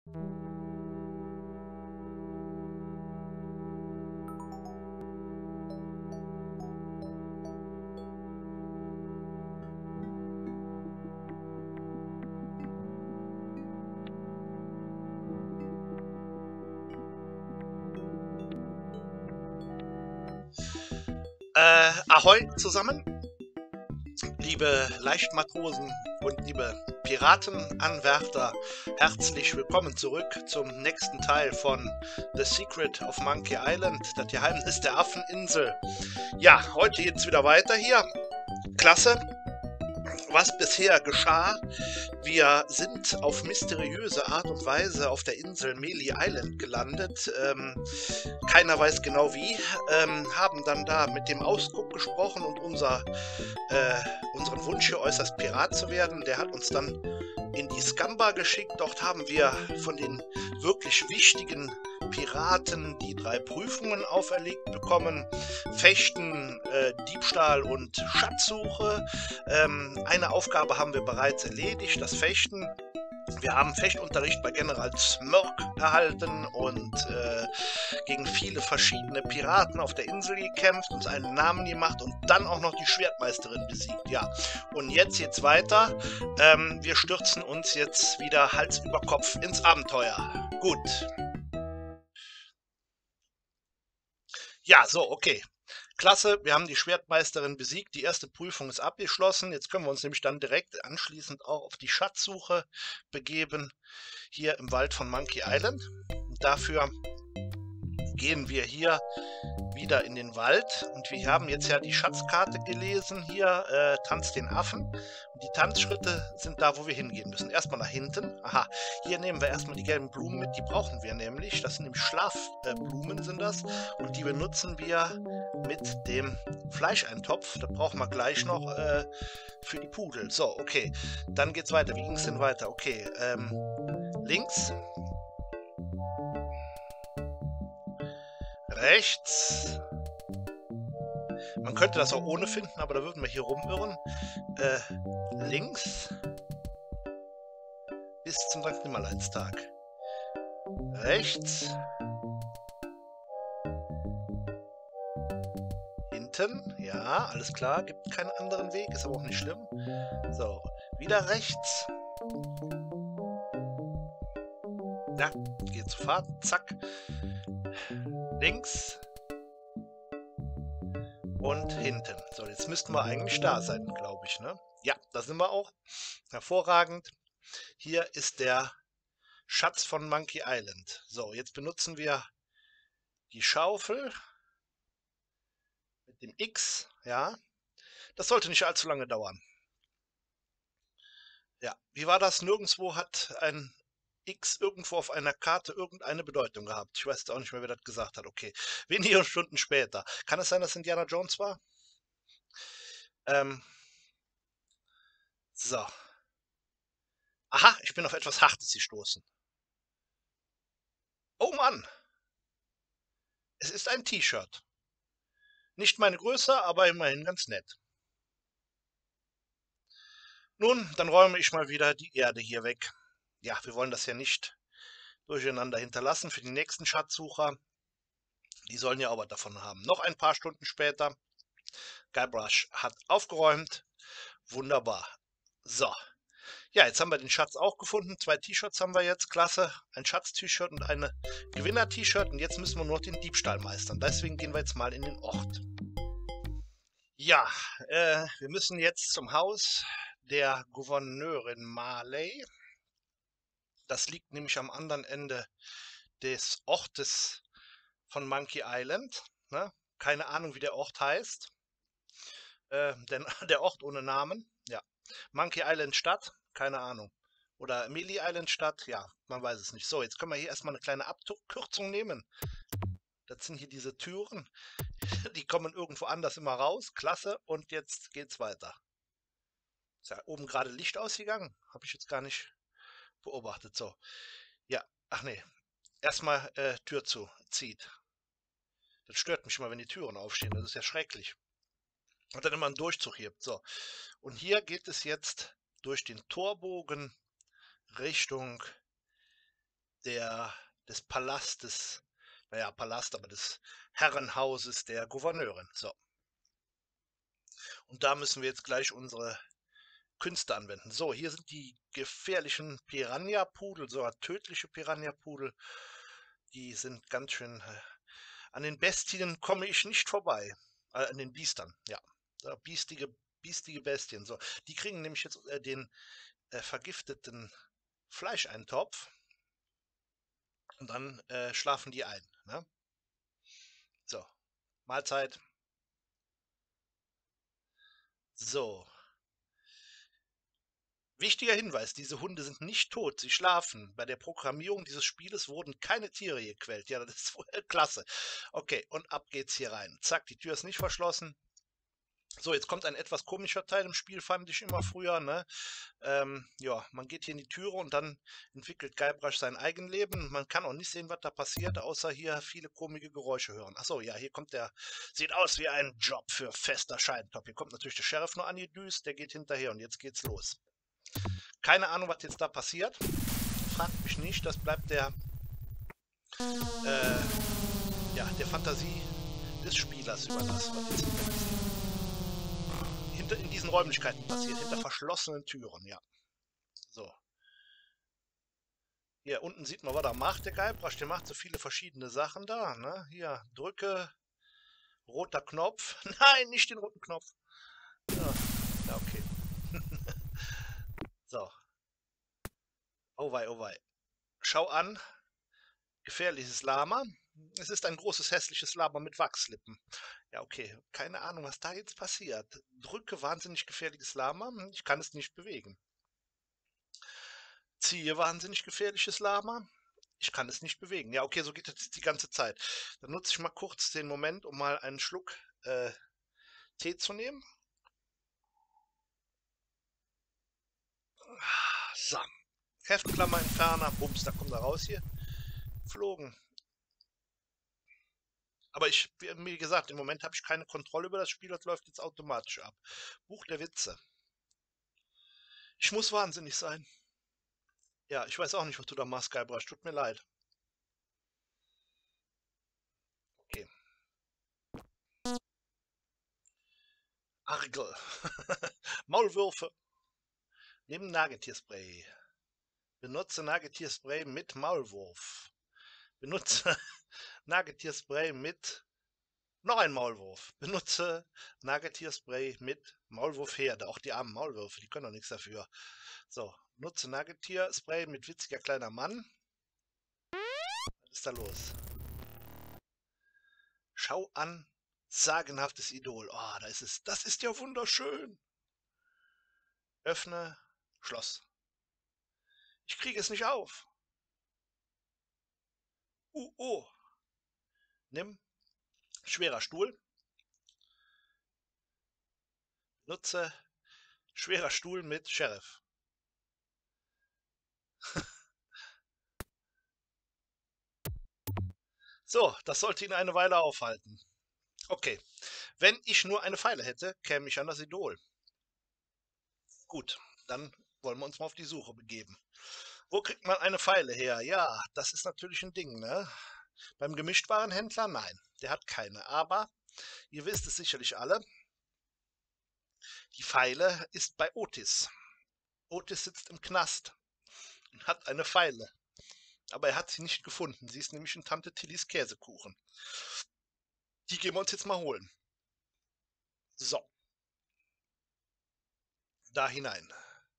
Ahoi zusammen, liebe Leichtmatrosen und liebe Piratenanwärter, herzlich willkommen zurück zum nächsten Teil von The Secret of Monkey Island, das Geheimnis der Affeninsel. Ja, heute geht's wieder weiter hier. Klasse, was bisher geschah. Wir sind auf mysteriöse Art und Weise auf der Insel Melee Island gelandet. Keiner weiß genau wie. Haben dann da mit dem Ausguck gesprochen und unseren Wunsch hier äußerst Pirat zu werden. Der hat uns dann in die Scamba geschickt. Dort haben wir von den wirklich wichtigen Piraten die 3 Prüfungen auferlegt bekommen. Fechten, Diebstahl und Schatzsuche. Eine Aufgabe haben wir bereits erledigt, das Fechten. Wir haben Fechtunterricht bei General Smirk erhalten und gegen viele verschiedene Piraten auf der Insel gekämpft, uns einen Namen gemacht und dann auch noch die Schwertmeisterin besiegt. Ja, und jetzt geht's weiter. Wir stürzen uns jetzt wieder Hals über Kopf ins Abenteuer. Gut. Ja, so, okay. Klasse, wir haben die Schwertmeisterin besiegt, die erste Prüfung ist abgeschlossen. Jetzt können wir uns nämlich dann direkt anschließend auch auf die Schatzsuche begeben, hier im Wald von Monkey Island. Und dafür gehen wir hier wieder in den Wald und wir haben jetzt ja die Schatzkarte gelesen, hier Tanz den Affen. Und die Tanzschritte sind da, wo wir hingehen müssen. Erstmal nach hinten. Aha, hier nehmen wir erstmal die gelben Blumen mit, die brauchen wir nämlich. Das sind nämlich Schlafblumen sind das und die benutzen wir mit dem Fleischeintopf. Das brauchen wir gleich noch für die Pudel. So, okay, dann geht's weiter. Wie ging es denn weiter? Okay, links. Rechts. Man könnte das auch ohne finden, aber da würden wir hier rumirren. Links. Bis zum St. Nimmerleinstag. Rechts. Hinten. Ja, alles klar. Gibt keinen anderen Weg. Ist aber auch nicht schlimm. So, wieder rechts. Ja, geht zur Fahrt. Zack. Links. Und hinten. So, jetzt müssten wir eigentlich da sein, glaube ich, ne? Ja, da sind wir auch. Hervorragend. Hier ist der Schatz von Monkey Island. So, jetzt benutzen wir die Schaufel mit dem X, ja. Das sollte nicht allzu lange dauern. Ja, wie war das? Nirgendwo hat ein X irgendwo auf einer Karte irgendeine Bedeutung gehabt. Ich weiß jetzt auch nicht mehr, wer das gesagt hat. Okay, wenige Stunden später. Kann es sein, dass Indiana Jones war? So. Aha, ich bin auf etwas Hartes gestoßen. Oh Mann! Es ist ein T-Shirt. Nicht meine Größe, aber immerhin ganz nett. Nun, dann räume ich mal wieder die Erde hier weg. Ja, wir wollen das ja nicht durcheinander hinterlassen für die nächsten Schatzsucher. Die sollen ja auch was davon haben. Noch ein paar Stunden später. Guybrush hat aufgeräumt. Wunderbar. So. Ja, jetzt haben wir den Schatz auch gefunden. 2 T-Shirts haben wir jetzt. Klasse. Ein Schatz-T-Shirt und eine Gewinner-T-Shirt. Und jetzt müssen wir nur den Diebstahl meistern. Deswegen gehen wir jetzt mal in den Ort. Ja, wir müssen jetzt zum Haus der Gouverneurin Marley. Das liegt nämlich am anderen Ende des Ortes von Monkey Island. Ne? Keine Ahnung, wie der Ort heißt. Denn der Ort ohne Namen. Ja. Monkey Island Stadt. Keine Ahnung. Oder Melee Island Stadt. Ja, man weiß es nicht. So, jetzt können wir hier erstmal eine kleine Abkürzung nehmen. Das sind hier diese Türen. Die kommen irgendwo anders immer raus. Klasse. Und jetzt geht's weiter. Ist ja oben gerade Licht ausgegangen. Habe ich jetzt gar nicht beobachtet. So. Ja. Ach nee. Erstmal Tür zu. Zieht. Das stört mich immer, wenn die Türen aufstehen. Das ist ja schrecklich. Und dann immer einen Durchzug hier. So. Und hier geht es jetzt durch den Torbogen Richtung des Palastes, naja, Palast, aber des Herrenhauses der Gouverneurin. So, und da müssen wir jetzt gleich unsere Künste anwenden. So, hier sind die gefährlichen Piranha-Pudel, sogar tödliche Piranha-Pudel. Die sind ganz schön. An den Bestien komme ich nicht vorbei. An den Biestern, ja. So, biestige Bestien. So, die kriegen nämlich jetzt den vergifteten Fleischeintopf und dann schlafen die ein. Ne? So, Mahlzeit. So, wichtiger Hinweis, diese Hunde sind nicht tot, sie schlafen. Bei der Programmierung dieses Spieles wurden keine Tiere gequält. Ja, das ist wohl klasse. Okay, und ab geht's hier rein. Zack, die Tür ist nicht verschlossen. So, jetzt kommt ein etwas komischer Teil im Spiel, fand ich immer früher. Ne? Ja, man geht hier in die Türe und dann entwickelt Guybrush sein Eigenleben. Man kann auch nicht sehen, was da passiert, außer hier viele komische Geräusche hören. Achso, ja, hier kommt der, sieht aus wie ein Job für fester Scheintopf. Hier kommt natürlich der Sheriff nur angedüst, der geht hinterher und jetzt geht's los. Keine Ahnung, was jetzt da passiert. Fragt mich nicht, das bleibt ja, der Fantasie des Spielers überlassen, was jetzt in diesen Räumlichkeiten passiert, hinter verschlossenen Türen, ja. So. Hier unten sieht man, was er macht, der Guybrush. Der macht so viele verschiedene Sachen da, ne? Hier, drücke, roter Knopf. Nein, nicht den roten Knopf. Ja, ja okay. So. Oh wei, oh wei. Schau an. Gefährliches Lama. Es ist ein großes, hässliches Lama mit Wachslippen. Ja, okay. Keine Ahnung, was da jetzt passiert. Drücke wahnsinnig gefährliches Lama. Ich kann es nicht bewegen. Ziehe wahnsinnig gefährliches Lama. Ich kann es nicht bewegen. Ja, okay, so geht es die ganze Zeit. Dann nutze ich mal kurz den Moment, um mal einen Schluck Tee zu nehmen. So. Heftklammer Entferner. Bums, da kommt er raus hier. Flogen. Aber wie gesagt, im Moment habe ich keine Kontrolle über das Spiel, das läuft jetzt automatisch ab. Buch der Witze. Ich muss wahnsinnig sein. Ja, ich weiß auch nicht, was du da machst, Guybrush. Tut mir leid. Okay. Argel. Maulwürfe. Nimm Nagetierspray. Benutze Nagetierspray mit Maulwurf. Benutze Nagetierspray mit noch ein Maulwurf. Benutze Nagetierspray mit Maulwurfherde. Auch die armen Maulwürfe, die können doch nichts dafür. So, nutze Nagetierspray mit witziger kleiner Mann. Was ist da los? Schau an, sagenhaftes Idol. Oh, da ist es. Das ist ja wunderschön. Öffne Schloss. Ich kriege es nicht auf. Oh. Nimm schwerer Stuhl. Nutze schwerer Stuhl mit Sheriff. So, das sollte ihn eine Weile aufhalten. Okay, wenn ich nur eine Pfeile hätte, käme ich an das Idol. Gut, dann wollen wir uns mal auf die Suche begeben. Wo kriegt man eine Pfeile her? Ja, das ist natürlich ein Ding, ne? Beim Gemischtwarenhändler? Nein, der hat keine. Aber, ihr wisst es sicherlich alle, die Pfeile ist bei Otis. Otis sitzt im Knast und hat eine Pfeile. Aber er hat sie nicht gefunden. Sie ist nämlich in Tante Tillys Käsekuchen. Die gehen wir uns jetzt mal holen. So. Da hinein.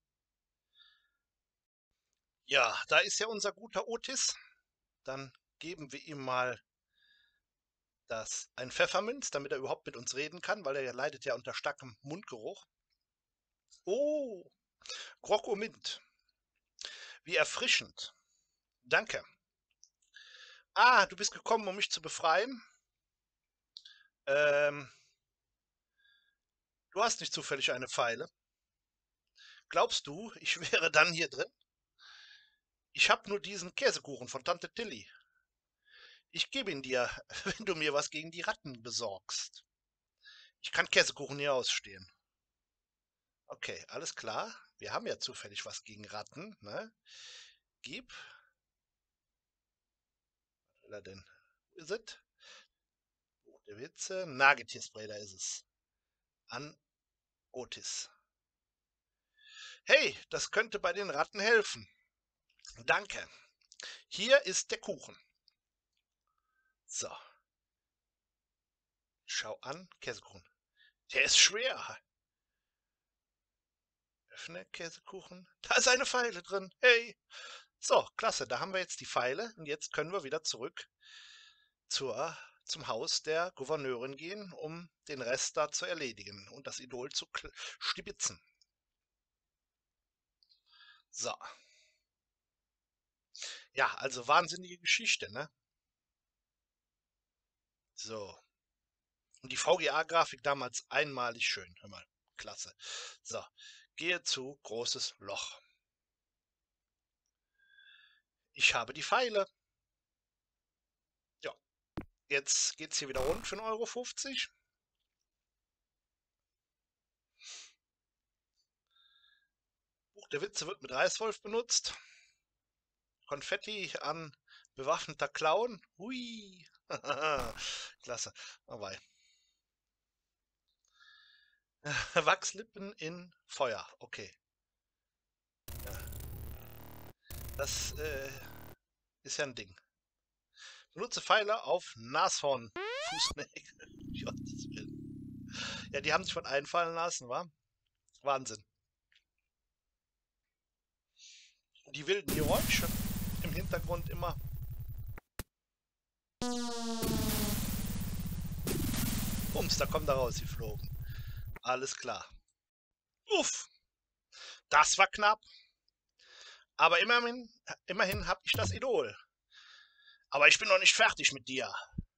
Ja, da ist ja unser guter Otis. Dann geben wir ihm mal ein Pfefferminz, damit er überhaupt mit uns reden kann, weil er leidet ja unter starkem Mundgeruch. Oh, Krokomint. Wie erfrischend. Danke. Ah, du bist gekommen, um mich zu befreien. Du hast nicht zufällig eine Pfeile. Glaubst du, ich wäre dann hier drin? Ich habe nur diesen Käsekuchen von Tante Tilly. Ich gebe ihn dir, wenn du mir was gegen die Ratten besorgst. Ich kann Käsekuchen hier ausstehen. Okay, alles klar. Wir haben ja zufällig was gegen Ratten, ne? Gib. will er denn? Wo ist es? Buch der Witze. Nagetierspray, da ist es. An Otis. Hey, das könnte bei den Ratten helfen. Danke. Hier ist der Kuchen. So. Schau an, Käsekuchen. Der ist schwer. Öffne Käsekuchen. Da ist eine Feile drin. Hey. So, klasse. Da haben wir jetzt die Feile. Und jetzt können wir wieder zurück zum Haus der Gouverneurin gehen, um den Rest da zu erledigen und das Idol zu stibitzen. So. Ja, also wahnsinnige Geschichte, ne? So. Und die VGA-Grafik damals einmalig schön. Hör mal, klasse. So, gehe zu großes Loch. Ich habe die Pfeile. Ja, jetzt geht es hier wieder rund für 1,50 €. Buch der Witze wird mit Reißwolf benutzt. Konfetti an bewaffneter Clown. Hui. Klasse. Dabei. Wachslippen in Feuer. Okay. Ja. Das ist ja ein Ding. Benutze Pfeile auf Nashorn. Fußnägel. Gottes Willen. Ja, die haben sich was einfallen lassen, wa? Wahnsinn. Die wilden Geräusche im Hintergrund immer. Bums, da kommt er rausgeflogen. Alles klar. Uff, das war knapp. Aber immerhin habe ich das Idol. Aber ich bin noch nicht fertig mit dir.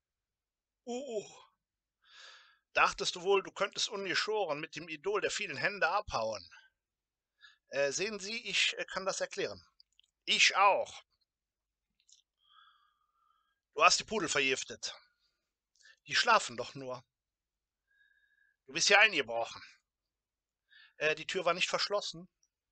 Dachtest du wohl, du könntest ungeschoren mit dem Idol der vielen Hände abhauen? Sehen Sie, ich kann das erklären. Ich auch. Du hast die Pudel vergiftet. Die schlafen doch nur. Du bist hier eingebrochen. Die Tür war nicht verschlossen.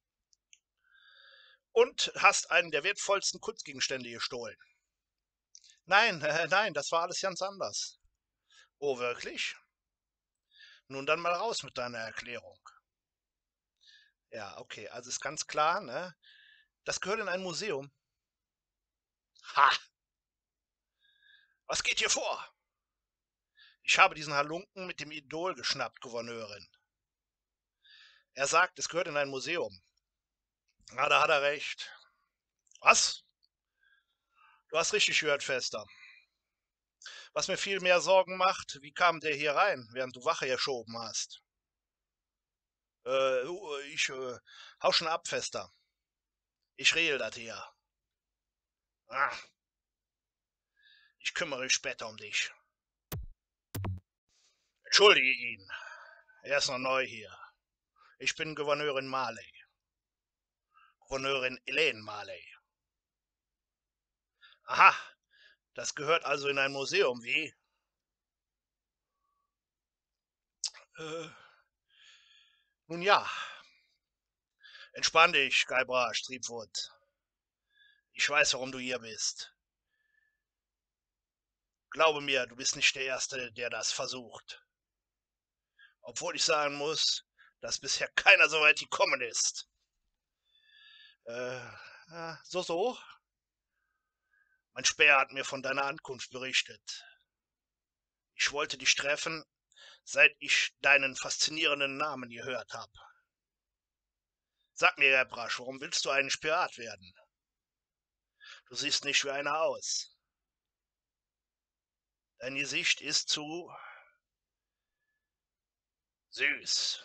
Und hast einen der wertvollsten Kunstgegenstände gestohlen. Nein, nein, das war alles ganz anders. Oh, wirklich? Nun dann mal raus mit deiner Erklärung. Ja, okay, also ist ganz klar, ne? Das gehört in ein Museum. Ha! Was geht hier vor? Ich habe diesen Halunken mit dem Idol geschnappt, Gouverneurin. Er sagt, es gehört in ein Museum. Na, da hat er recht. Was? Du hast richtig gehört, Fester. Was mir viel mehr Sorgen macht, wie kam der hier rein, während du Wache geschoben hast? Hau schon ab, Fester. Ich regel das hier. Ah, ich kümmere mich später um dich. Entschuldige ihn. Er ist noch neu hier. Ich bin Gouverneurin Marley. Gouverneurin Elaine Marley. Aha, das gehört also in ein Museum, wie? Nun ja. Entspann dich, Guybrush Threepwood. Ich weiß, warum du hier bist. Glaube mir, du bist nicht der Erste, der das versucht. Obwohl ich sagen muss, dass bisher keiner so weit gekommen ist. So. Mein Späher hat mir von deiner Ankunft berichtet. Ich wollte dich treffen, seit ich deinen faszinierenden Namen gehört habe. Sag mir, Herr Brasch, warum willst du eigentlich Pirat werden? Du siehst nicht wie einer aus. Dein Gesicht ist zu süß.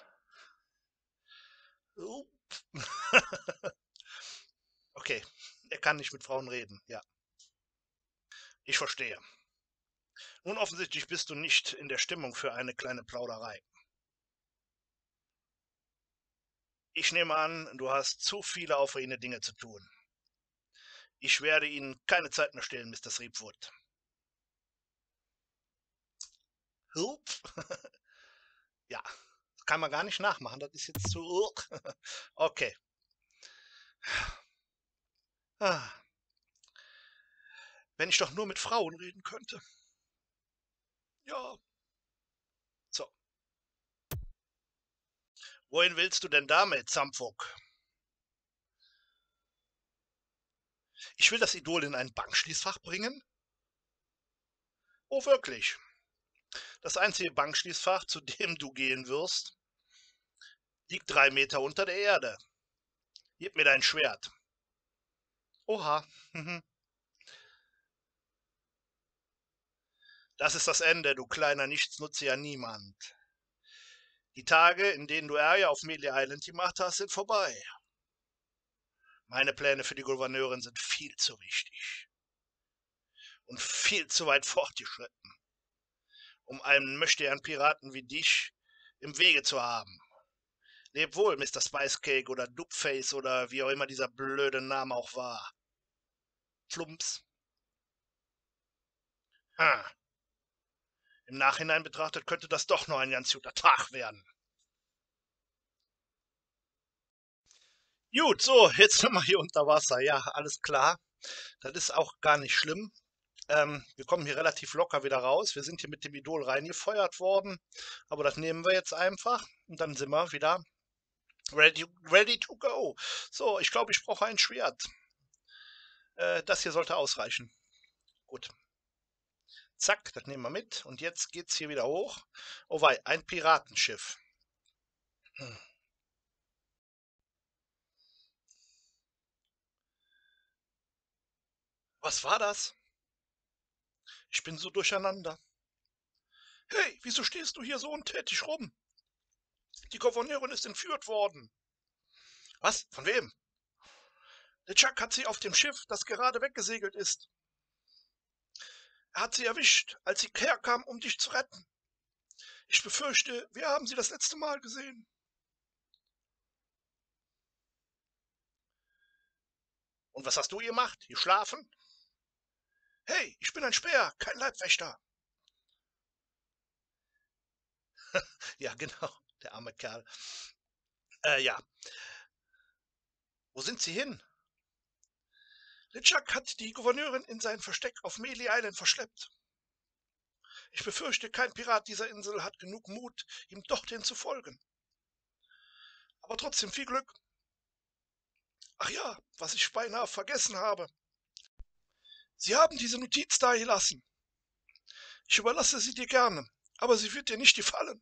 Okay, er kann nicht mit Frauen reden, ja. Ich verstehe. Nun offensichtlich bist du nicht in der Stimmung für eine kleine Plauderei. Ich nehme an, du hast zu viele aufregende Dinge zu tun. Ich werde Ihnen keine Zeit mehr stehlen, Mr. Threepwood. Ja, das kann man gar nicht nachmachen, das ist jetzt zu... Okay. Wenn ich doch nur mit Frauen reden könnte. Ja, so. Wohin willst du denn damit, Samphok? Ich will das Idol in ein Bankschließfach bringen? Oh, wirklich. Das einzige Bankschließfach, zu dem du gehen wirst, liegt 3 Meter unter der Erde. Gib mir dein Schwert. Oha. Mhm. Das ist das Ende, du kleiner Nichtsnutziger Niemand. Die Tage, in denen du Ärger auf Melee Island gemacht hast, sind vorbei. Meine Pläne für die Gouverneurin sind viel zu wichtig und viel zu weit fortgeschritten, um einen Möchtegern-Piraten wie dich im Wege zu haben. Leb wohl, Mr. Spicecake oder Dupface oder wie auch immer dieser blöde Name auch war. Flumps. Ha. Im Nachhinein betrachtet könnte das doch noch ein ganz guter Tag werden. Gut, so, jetzt sind wir hier unter Wasser. Ja, alles klar. Das ist auch gar nicht schlimm. Wir kommen hier relativ locker wieder raus. Wir sind hier mit dem Idol reingefeuert worden. Aber das nehmen wir jetzt einfach. Und dann sind wir wieder ready to go. So, ich glaube, ich brauche ein Schwert. Das hier sollte ausreichen. Gut. Zack, das nehmen wir mit. Und jetzt geht's hier wieder hoch. Oh wei, ein Piratenschiff. Hm. Was war das? Ich bin so durcheinander. Hey, wieso stehst du hier so untätig rum? Die Gouverneurin ist entführt worden. Was? Von wem? LeChuck hat sie auf dem Schiff, das gerade weggesegelt ist. Er hat sie erwischt, als sie herkam, um dich zu retten. Ich befürchte, wir haben sie das letzte Mal gesehen. Und was hast du gemacht? Geschlafen? Hey, ich bin ein Späher, kein Leibwächter. Ja, genau, der arme Kerl. Ja. Wo sind sie hin? LeChuck hat die Gouverneurin in sein Versteck auf Melee Island verschleppt. Ich befürchte, kein Pirat dieser Insel hat genug Mut, ihm dorthin zu folgen. Aber trotzdem viel Glück. Ach ja, was ich beinahe vergessen habe. Sie haben diese Notiz dagelassen. Ich überlasse sie dir gerne, aber sie wird dir nicht gefallen.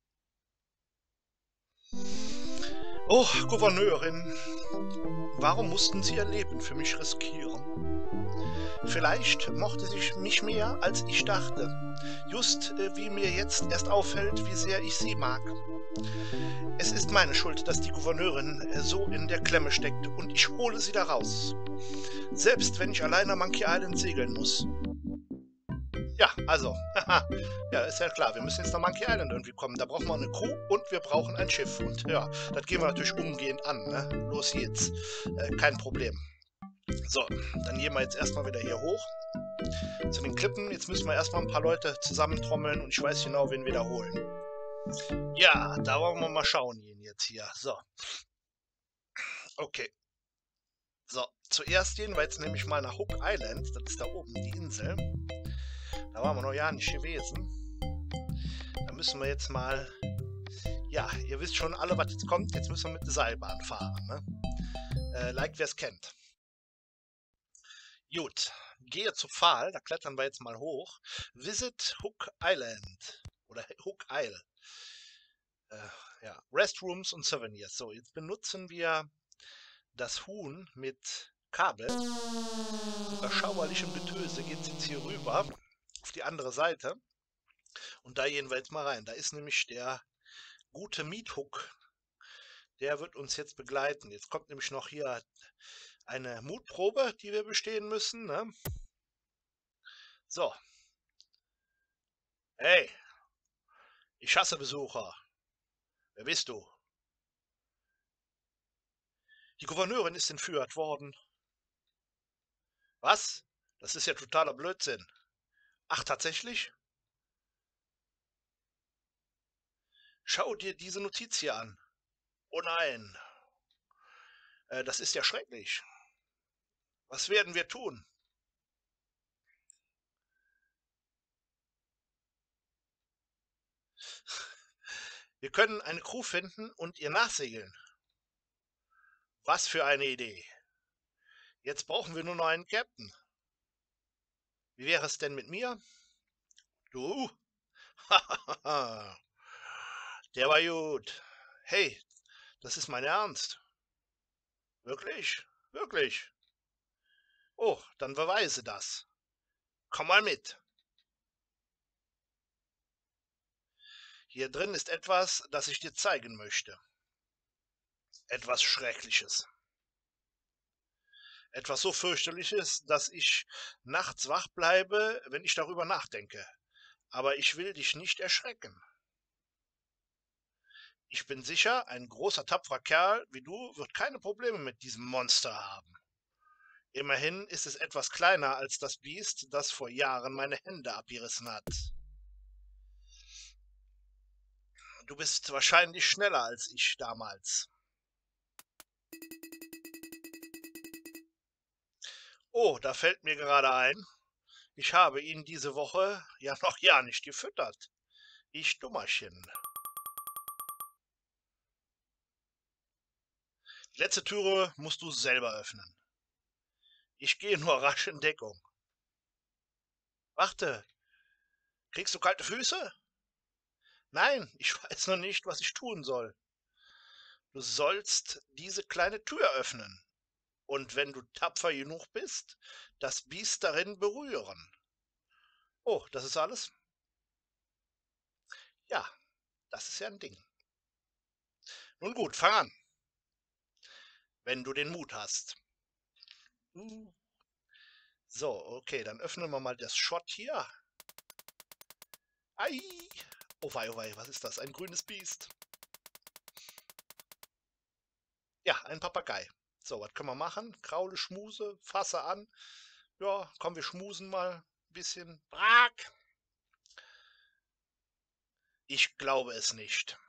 Oh, Gouverneurin, warum mussten Sie Ihr Leben für mich riskieren? Vielleicht mochte sie mich mehr, als ich dachte. Just wie mir jetzt erst auffällt, wie sehr ich sie mag. Es ist meine Schuld, dass die Gouverneurin so in der Klemme steckt und ich hole sie da raus. Selbst wenn ich allein am Monkey Island segeln muss. Ja, also, haha, ja, ist ja klar, wir müssen jetzt nach Monkey Island irgendwie kommen. Da brauchen wir eine Crew und wir brauchen ein Schiff. Und ja, das gehen wir natürlich umgehend an, ne? Los geht's. Kein Problem. So, dann gehen wir jetzt erstmal wieder hier hoch zu den Klippen. Jetzt müssen wir erstmal ein paar Leute zusammentrommeln und ich weiß genau, wen wir da holen. Ja, da wollen wir mal schauen jetzt hier. So, okay. So, zuerst gehen wir jetzt nämlich mal nach Hook Island. Das ist da oben, die Insel. Da waren wir noch ja nicht gewesen. Da müssen wir jetzt mal... Ja, ihr wisst schon alle, was jetzt kommt. Jetzt müssen wir mit der Seilbahn fahren, ne? Like wer es kennt. Gut, gehe zu Pfahl, da klettern wir jetzt mal hoch. Visit Hook Island. Oder Hook Isle. Ja, Restrooms und Souvenirs. So, jetzt benutzen wir das Huhn mit Kabel. Überschauerlichem Getöse geht es jetzt hier rüber auf die andere Seite. Und da gehen wir jetzt mal rein. Da ist nämlich der gute Meathook. Der wird uns jetzt begleiten. Jetzt kommt nämlich noch hier eine Mutprobe, die wir bestehen müssen. Ne? So. Hey, ich hasse Besucher. Wer bist du? Die Gouverneurin ist entführt worden. Was? Das ist ja totaler Blödsinn. Ach, tatsächlich? Schau dir diese Notiz hier an. Oh nein. Das ist ja schrecklich. Was werden wir tun? Wir können eine Crew finden und ihr nachsegeln. Was für eine Idee. Jetzt brauchen wir nur noch einen Captain. Wie wäre es denn mit mir? Du? Der war gut. Hey, das ist mein Ernst. Wirklich? Wirklich? Oh, dann beweise das. Komm mal mit. Hier drin ist etwas, das ich dir zeigen möchte. Etwas Schreckliches. Etwas so fürchterliches, dass ich nachts wach bleibe, wenn ich darüber nachdenke. Aber ich will dich nicht erschrecken. Ich bin sicher, ein großer, tapferer Kerl wie du wird keine Probleme mit diesem Monster haben. Immerhin ist es etwas kleiner als das Biest, das vor Jahren meine Hände abgerissen hat. Du bist wahrscheinlich schneller als ich damals. Oh, da fällt mir gerade ein, ich habe ihn diese Woche ja noch ja nicht gefüttert. Ich Dummerchen. Die letzte Türe musst du selber öffnen. Ich gehe nur rasch in Deckung. Warte, kriegst du kalte Füße? Nein, ich weiß noch nicht, was ich tun soll. Du sollst diese kleine Tür öffnen. Und wenn du tapfer genug bist, das Biest darin berühren. Oh, das ist alles? Ja, das ist ja ein Ding. Nun gut, fang an. Wenn du den Mut hast. So, okay, dann öffnen wir mal das Schott hier. Ei! Oh wei, was ist das? Ein grünes Biest. Ja, ein Papagei. So, was können wir machen? Kraule, Schmuse, fasse an. Ja, komm, wir schmusen mal ein bisschen. Brack! Ich glaube es nicht.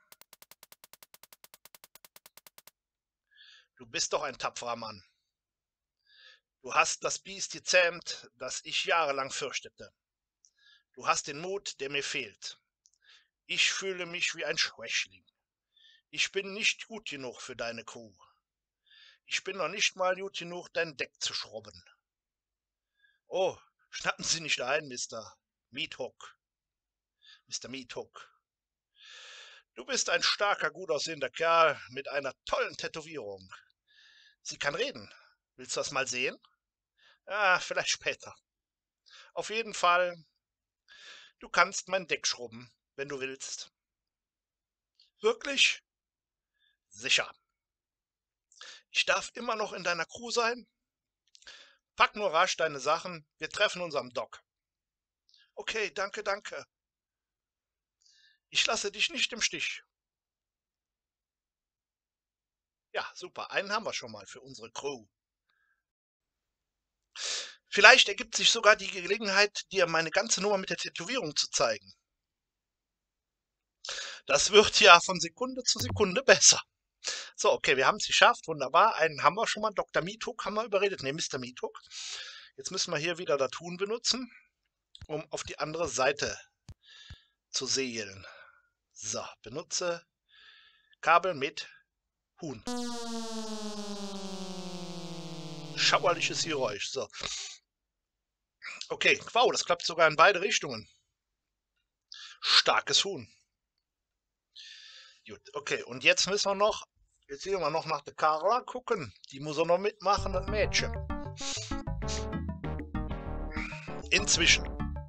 Du bist doch ein tapferer Mann. Du hast das Biest gezähmt, das ich jahrelang fürchtete. Du hast den Mut, der mir fehlt. Ich fühle mich wie ein Schwächling. Ich bin nicht gut genug für deine Crew. Ich bin noch nicht mal gut genug, dein Deck zu schrubben. Oh, schnappen Sie nicht ein, Mr. Meathook. Mr. Meathook. Du bist ein starker, gut aussehender Kerl mit einer tollen Tätowierung. Sie kann reden. Willst du das mal sehen? Ah, vielleicht später. Auf jeden Fall, du kannst mein Deck schrubben, wenn du willst. Wirklich? Sicher. Ich darf immer noch in deiner Crew sein? Pack nur rasch deine Sachen, wir treffen uns am Dock. Okay, danke, danke. Ich lasse dich nicht im Stich. Ja, super, einen haben wir schon mal für unsere Crew. Vielleicht ergibt sich sogar die Gelegenheit, dir meine ganze Nummer mit der Tätowierung zu zeigen. Das wird ja von Sekunde zu Sekunde besser. So, okay, wir haben es geschafft, wunderbar. Einen haben wir schon mal, Dr. Meathook haben wir überredet, ne, Mr. Meathook. Jetzt müssen wir hier wieder das Huhn benutzen, um auf die andere Seite zu segeln. So, benutze Kabel mit Huhn. Schauerliches Geräusch, so. Okay, wow, das klappt sogar in beide Richtungen. Starkes Huhn. Gut, okay, und jetzt müssen wir noch, jetzt sehen wir noch nach der Carla gucken. Die muss auch noch mitmachen, das Mädchen. Inzwischen.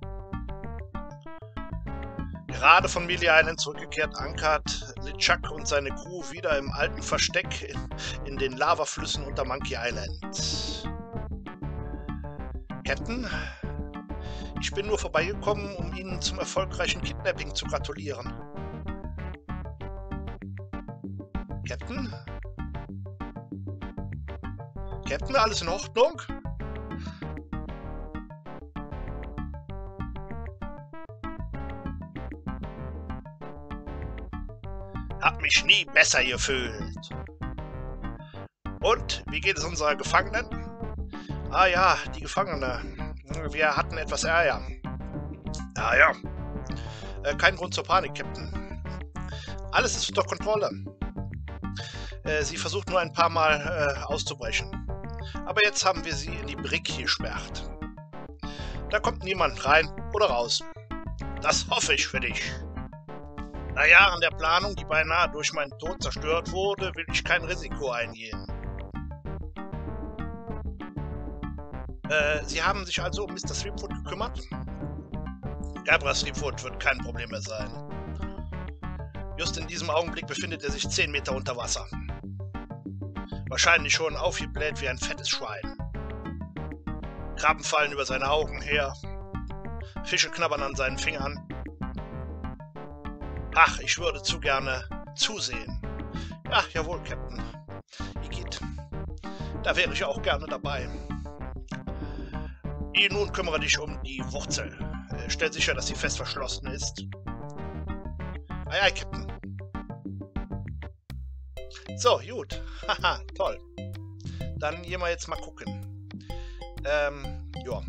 Gerade von Mealy Island zurückgekehrt, ankert LeChuck und seine Crew wieder im alten Versteck in den Lavaflüssen unter Monkey Island. Captain, ich bin nur vorbeigekommen, um Ihnen zum erfolgreichen Kidnapping zu gratulieren. Captain? Captain, alles in Ordnung? Hab mich nie besser gefühlt. Und, wie geht es unserer Gefangenen? Ah ja, die Gefangene. Wir hatten etwas Ärger. Ah ja. Kein Grund zur Panik, Captain. Alles ist unter Kontrolle. Sie versucht nur ein paar Mal auszubrechen. Aber jetzt haben wir sie in die Brick gesperrt. Da kommt niemand rein oder raus. Das hoffe ich für dich. Naja, an der Planung, die beinahe durch meinen Tod zerstört wurde, will ich kein Risiko eingehen. Sie haben sich also um Mr. Threepwood gekümmert? Gabriel Threepwood wird kein Problem mehr sein. Just in diesem Augenblick befindet er sich 10 Meter unter Wasser. Wahrscheinlich schon aufgebläht wie ein fettes Schwein. Krabben fallen über seine Augen her. Fische knabbern an seinen Fingern. Ach, ich würde zu gerne zusehen. Ja, jawohl, Captain. Igitt. Da wäre ich auch gerne dabei. Nun kümmere dich um die Wurzel. Stell sicher, dass sie fest verschlossen ist. Ei, ei, Captain. So, gut. Haha, toll. Dann gehen wir jetzt mal gucken. Ja.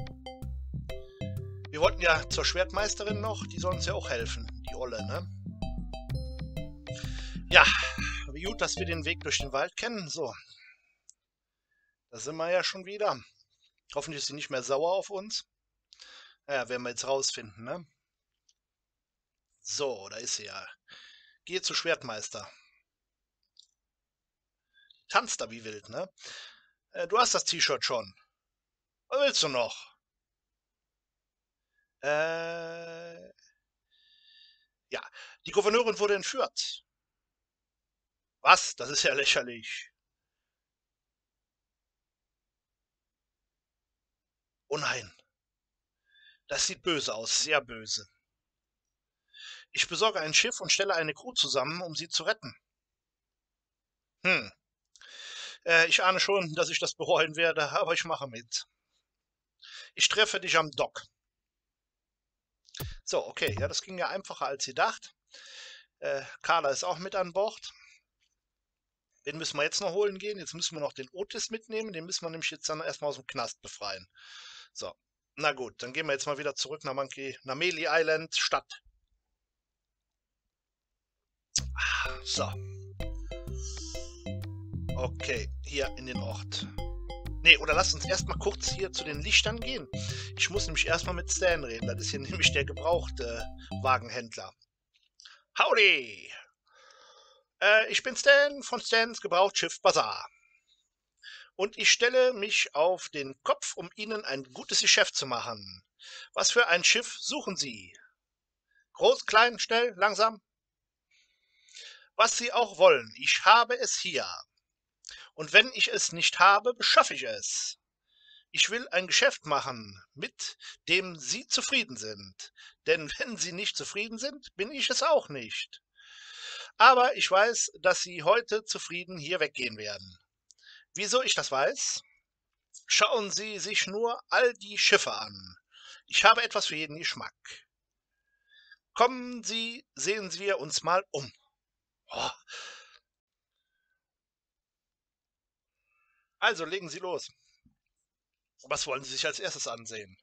Wir wollten ja zur Schwertmeisterin noch. Die soll uns ja auch helfen. Die Olle, ne? Ja, wie gut, dass wir den Weg durch den Wald kennen. So. Da sind wir ja schon wieder. Hoffentlich ist sie nicht mehr sauer auf uns. Naja, werden wir jetzt rausfinden, ne? So, da ist sie ja. Geh zu Schwertmeister. Tanzt da wie wild, ne? Du hast das T-Shirt schon. Was willst du noch? Ja, die Gouverneurin wurde entführt. Was? Das ist ja lächerlich. Oh nein. Das sieht böse aus, sehr böse. Ich besorge ein Schiff und stelle eine Crew zusammen, um sie zu retten. Ich ahne schon, dass ich das bereuen werde, aber ich mache mit. Ich treffe dich am Dock. So, okay, ja, das ging ja einfacher als gedacht. Carla ist auch mit an Bord. Den müssen wir jetzt noch holen gehen. Jetzt müssen wir noch den Otis mitnehmen. Den müssen wir nämlich jetzt dann erstmal aus dem Knast befreien. So, na gut, dann gehen wir jetzt mal wieder zurück nach Nameli Island Stadt. So. Okay, hier in den Ort. Nee, oder lasst uns erstmal kurz hier zu den Lichtern gehen. Ich muss nämlich erstmal mit Stan reden. Das ist hier nämlich der gebrauchte Wagenhändler. Howdy! Ich bin Stan von Stans Gebrauchtschiff Bazaar. Und ich stelle mich auf den Kopf, um Ihnen ein gutes Geschäft zu machen. Was für ein Schiff suchen Sie? Groß, klein, schnell, langsam? Was Sie auch wollen, ich habe es hier. Und wenn ich es nicht habe, beschaffe ich es. Ich will ein Geschäft machen, mit dem Sie zufrieden sind. Denn wenn Sie nicht zufrieden sind, bin ich es auch nicht. Aber ich weiß, dass Sie heute zufrieden hier weggehen werden. Wieso ich das weiß? Schauen Sie sich nur all die Schiffe an. Ich habe etwas für jeden Geschmack. Kommen Sie, sehen wir uns mal um. Oh. Also legen Sie los. Was wollen Sie sich als erstes ansehen?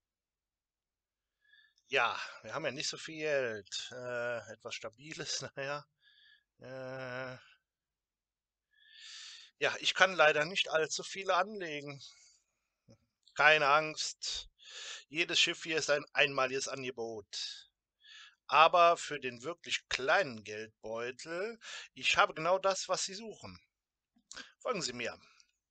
Ja, wir haben ja nicht so viel Geld. Etwas Stabiles, naja. Ja, ich kann leider nicht allzu viele anlegen. Keine Angst. Jedes Schiff hier ist ein einmaliges Angebot. Aber für den wirklich kleinen Geldbeutel, ich habe genau das, was Sie suchen. Folgen Sie mir.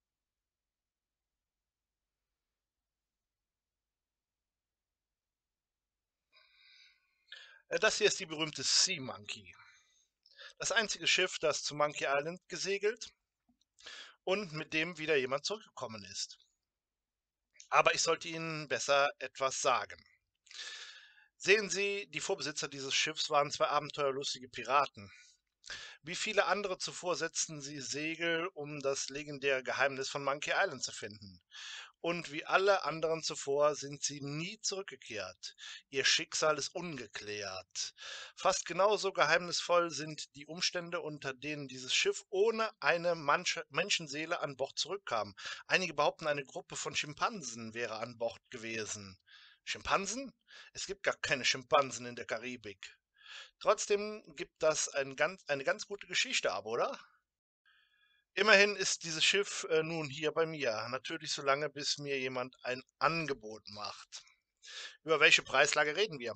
Das hier ist die berühmte Sea Monkey. Das einzige Schiff, das zu Monkey Island gesegelt und mit dem wieder jemand zurückgekommen ist. Aber ich sollte Ihnen besser etwas sagen. Sehen Sie, die Vorbesitzer dieses Schiffs waren 2 abenteuerlustige Piraten. Wie viele andere zuvor setzten sie Segel, um das legendäre Geheimnis von Monkey Island zu finden. Und wie alle anderen zuvor sind sie nie zurückgekehrt. Ihr Schicksal ist ungeklärt. Fast genauso geheimnisvoll sind die Umstände, unter denen dieses Schiff ohne eine Menschenseele an Bord zurückkam. Einige behaupten, eine Gruppe von Schimpansen wäre an Bord gewesen. Schimpansen? Es gibt gar keine Schimpansen in der Karibik. Trotzdem gibt das eine ganz gute Geschichte ab, oder? Immerhin ist dieses Schiff nun hier bei mir. Natürlich so lange, bis mir jemand ein Angebot macht. Über welche Preislage reden wir?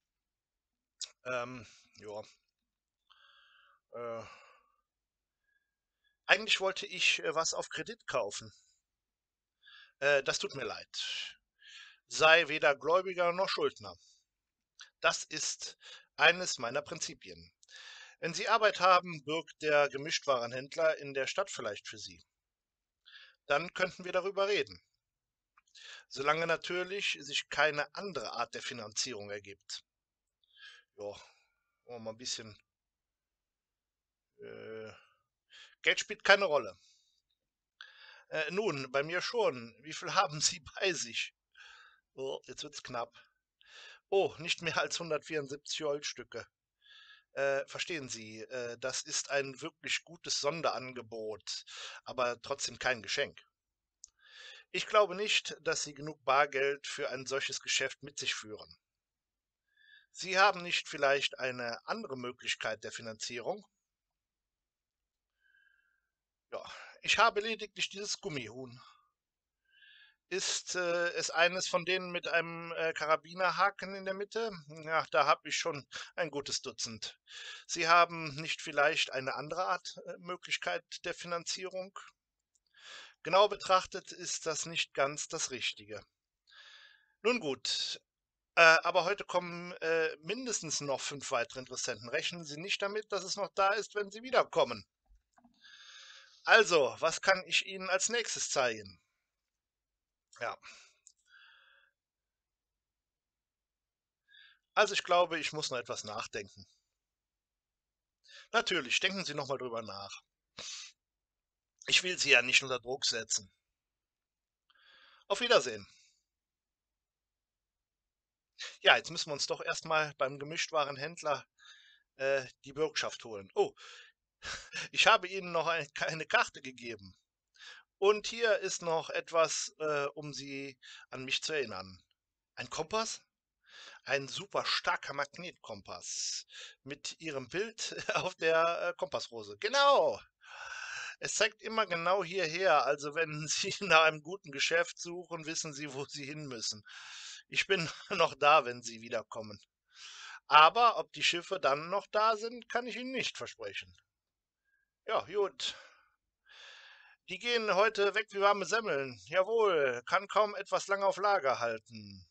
Ja, äh, eigentlich wollte ich was auf Kredit kaufen. Das tut mir leid. Sei weder Gläubiger noch Schuldner. Das ist eines meiner Prinzipien. Wenn Sie Arbeit haben, bürgt der Gemischtwarenhändler in der Stadt vielleicht für Sie. Dann könnten wir darüber reden. Solange natürlich sich keine andere Art der Finanzierung ergibt. Ja, wollen wir mal ein bisschen. Äh, Geld spielt keine Rolle. Nun, bei mir schon. Wie viel haben Sie bei sich? Oh, jetzt wird's knapp. Oh, nicht mehr als 174 Goldstücke. Verstehen Sie, das ist ein wirklich gutes Sonderangebot, aber trotzdem kein Geschenk. Ich glaube nicht, dass Sie genug Bargeld für ein solches Geschäft mit sich führen. Sie haben nicht vielleicht eine andere Möglichkeit der Finanzierung? Ja, ich habe lediglich dieses Gummihuhn. Ist es eines von denen mit einem Karabinerhaken in der Mitte? Ja, da habe ich schon ein gutes Dutzend. Sie haben nicht vielleicht eine andere Art Möglichkeit der Finanzierung? Genau betrachtet ist das nicht ganz das Richtige. Nun gut, aber heute kommen mindestens noch 5 weitere Interessenten. Rechnen Sie nicht damit, dass es noch da ist, wenn Sie wiederkommen. Also, was kann ich Ihnen als nächstes zeigen? Ja, also ich glaube, ich muss noch etwas nachdenken. Natürlich, denken Sie noch mal drüber nach. Ich will Sie ja nicht unter Druck setzen. Auf Wiedersehen. Ja, jetzt müssen wir uns doch erstmal beim Gemischtwarenhändler die Bürgschaft holen. Oh, ich habe Ihnen noch eine Karte gegeben. Und hier ist noch etwas, um Sie an mich zu erinnern. Ein Kompass? Ein super starker Magnetkompass mit Ihrem Bild auf der Kompassrose. Genau. Es zeigt immer genau hierher. Also wenn Sie nach einem guten Geschäft suchen, wissen Sie, wo Sie hin müssen. Ich bin noch da, wenn Sie wiederkommen. Aber ob die Schiffe dann noch da sind, kann ich Ihnen nicht versprechen. Ja, gut. Die gehen heute weg wie warme Semmeln. Jawohl, kann kaum etwas lange auf Lager halten.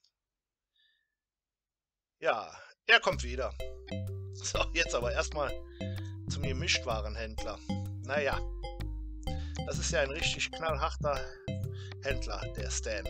Ja, er kommt wieder. So, jetzt aber erstmal zum Gemischtwarenhändler. Naja, das ist ja ein richtig knallharter Händler, der Stan.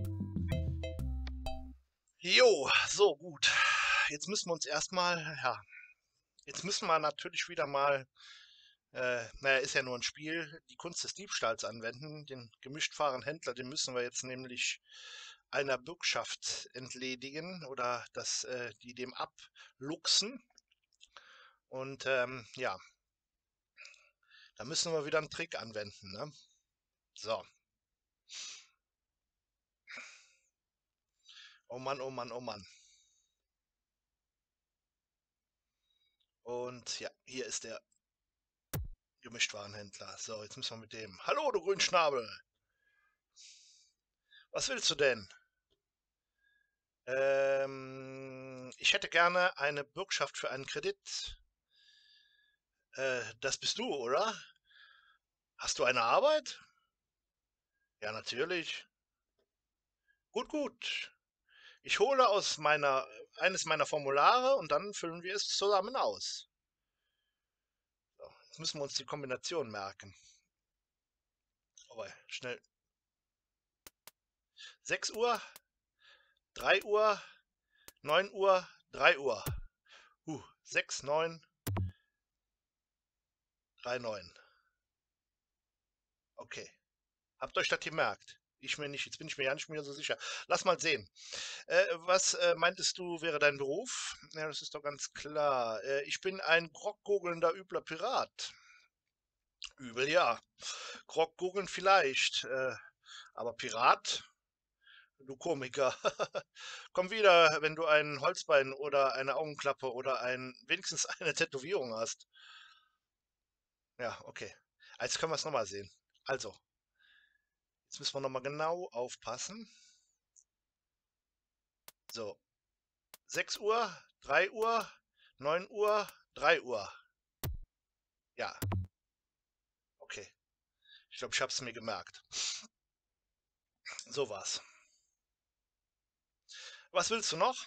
Jo, so gut. Jetzt müssen wir uns erstmal, ja, jetzt müssen wir natürlich wieder mal, naja, ist ja nur ein Spiel, die Kunst des Diebstahls anwenden. Den Gemischtwarenhändler, den müssen wir jetzt nämlich einer Bürgschaft entledigen oder die dem abluchsen. Und ja, da müssen wir wieder einen Trick anwenden, ne? So. Oh Mann, oh Mann, oh Mann. Und ja, hier ist der Gemischtwarenhändler. So, jetzt müssen wir mit dem. Hallo, du Grünschnabel. Was willst du denn? Ich hätte gerne eine Bürgschaft für einen Kredit. Das bist du, oder? Hast du eine Arbeit? Ja, natürlich. Gut, gut. Ich hole eines meiner Formulare und dann füllen wir es zusammen aus. So, jetzt müssen wir uns die Kombination merken. Aber schnell. 6 Uhr, 3 Uhr, 9 Uhr, 3 Uhr. 6, 9, 3, 9. Okay. Habt euch das gemerkt? Ich mir nicht. Jetzt bin ich mir ja nicht mehr so sicher. Lass mal sehen. Was meintest du, wäre dein Beruf? Ja, das ist doch ganz klar. Ich bin ein groggoogelnder, übler Pirat. Übel, ja. Groggoogeln vielleicht. Aber Pirat? du Komiker. Komm wieder, wenn du ein Holzbein oder eine Augenklappe oder wenigstens eine Tätowierung hast. Ja, okay. Jetzt können wir es nochmal sehen. Also, jetzt müssen wir nochmal genau aufpassen. So, 6 Uhr, 3 Uhr, 9 Uhr, 3 Uhr. Ja, okay. Ich glaube, ich habe es mir gemerkt. So war's. Was willst du noch?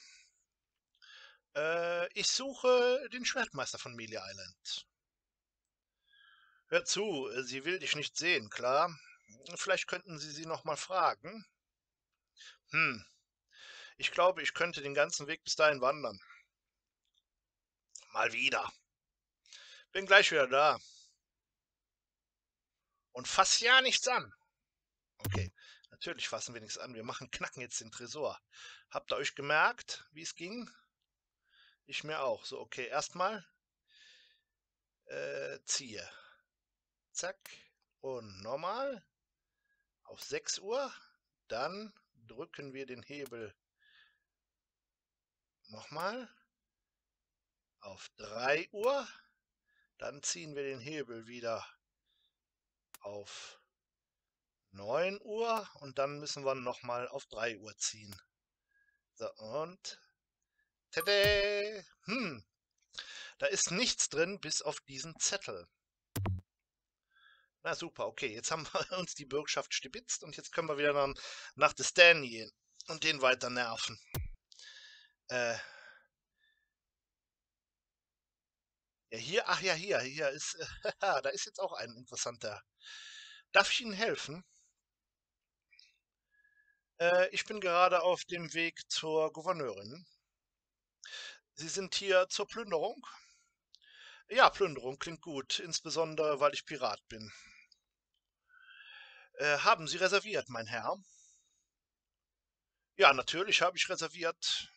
Ich suche den Schwertmeister von Melee Island. Hör zu, sie will dich nicht sehen, klar? Vielleicht könnten Sie sie noch mal fragen. Hm, ich glaube, ich könnte den ganzen Weg bis dahin wandern. Mal wieder. Bin gleich wieder da. Und fass ja nichts an. Okay, natürlich fassen wir nichts an. Wir knacken jetzt den Tresor. Habt ihr euch gemerkt, wie es ging? Ich mir auch. So, okay, erstmal ziehe. Zack. Und nochmal auf 6 Uhr. Dann drücken wir den Hebel nochmal auf 3 Uhr. Dann ziehen wir den Hebel wieder auf 9 Uhr und dann müssen wir nochmal auf 3 Uhr ziehen. So, und tada! Da ist nichts drin, bis auf diesen Zettel. Na super, okay, jetzt haben wir uns die Bürgschaft stibitzt und jetzt können wir wieder nach The Stan gehen und den weiter nerven. Äh, ja, hier, ach ja, hier ist, da ist jetzt auch ein interessanter. Darf ich Ihnen helfen? Ich bin gerade auf dem Weg zur Gouverneurin. Sie sind hier zur Plünderung? Ja, Plünderung klingt gut, insbesondere weil ich Pirat bin. Haben Sie reserviert, mein Herr? Ja, natürlich habe ich reserviert.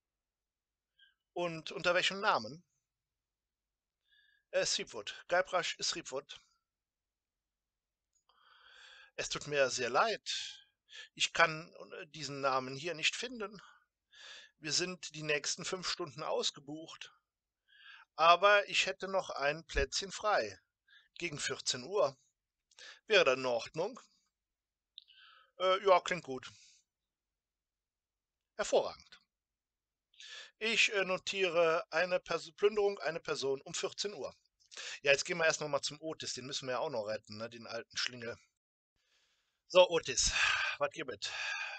Und unter welchem Namen? Threepwood. Guybrush ist Threepwood. Es tut mir sehr leid. Ich kann diesen Namen hier nicht finden. Wir sind die nächsten 5 Stunden ausgebucht. Aber ich hätte noch ein Plätzchen frei. Gegen 14 Uhr. Wäre das in Ordnung? Ja, klingt gut. Hervorragend. Ich notiere eine Plünderung, eine Person um 14 Uhr. Ja, jetzt gehen wir erst noch mal zum Otis. Den müssen wir ja auch noch retten, ne? Den alten Schlingel. So, Otis, was gibt?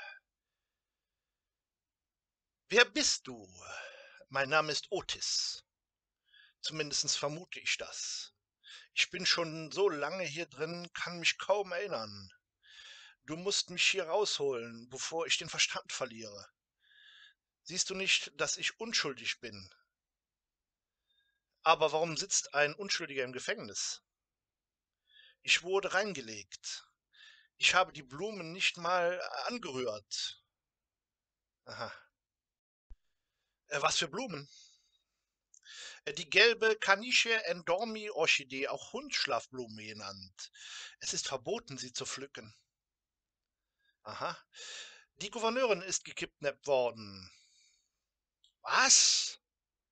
Wer bist du? Mein Name ist Otis. Zumindest vermute ich das. Ich bin schon so lange hier drin, kann mich kaum erinnern. Du musst mich hier rausholen, bevor ich den Verstand verliere. Siehst du nicht, dass ich unschuldig bin? Aber warum sitzt ein Unschuldiger im Gefängnis? Ich wurde reingelegt. Ich habe die Blumen nicht mal angerührt. Aha. Was für Blumen? Die gelbe Caniche Endormi Orchidee, auch Hundschlafblume genannt. Es ist verboten, sie zu pflücken. Aha. Die Gouverneurin ist gekidnappt worden. Was?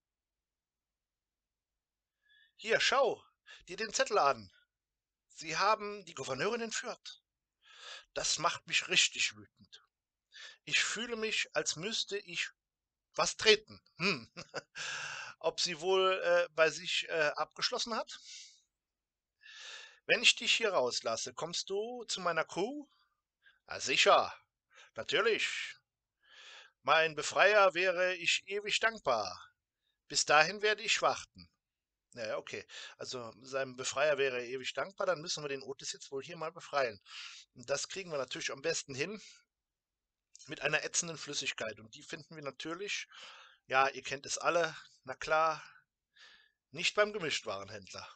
Hier, schau dir den Zettel an. Sie haben die Gouverneurin entführt. Das macht mich richtig wütend. Ich fühle mich, als müsste ich was treten. Ob sie wohl bei sich abgeschlossen hat? Wenn ich dich hier rauslasse, kommst du zu meiner Crew? Na sicher, natürlich. Mein Befreier wäre ich ewig dankbar. Bis dahin werde ich warten. Naja, okay. Also seinem Befreier wäre er ewig dankbar, dann müssen wir den Otis jetzt wohl hier mal befreien. Und das kriegen wir natürlich am besten hin mit einer ätzenden Flüssigkeit. Und die finden wir natürlich, ja, ihr kennt es alle, na klar, nicht beim Gemischtwarenhändler.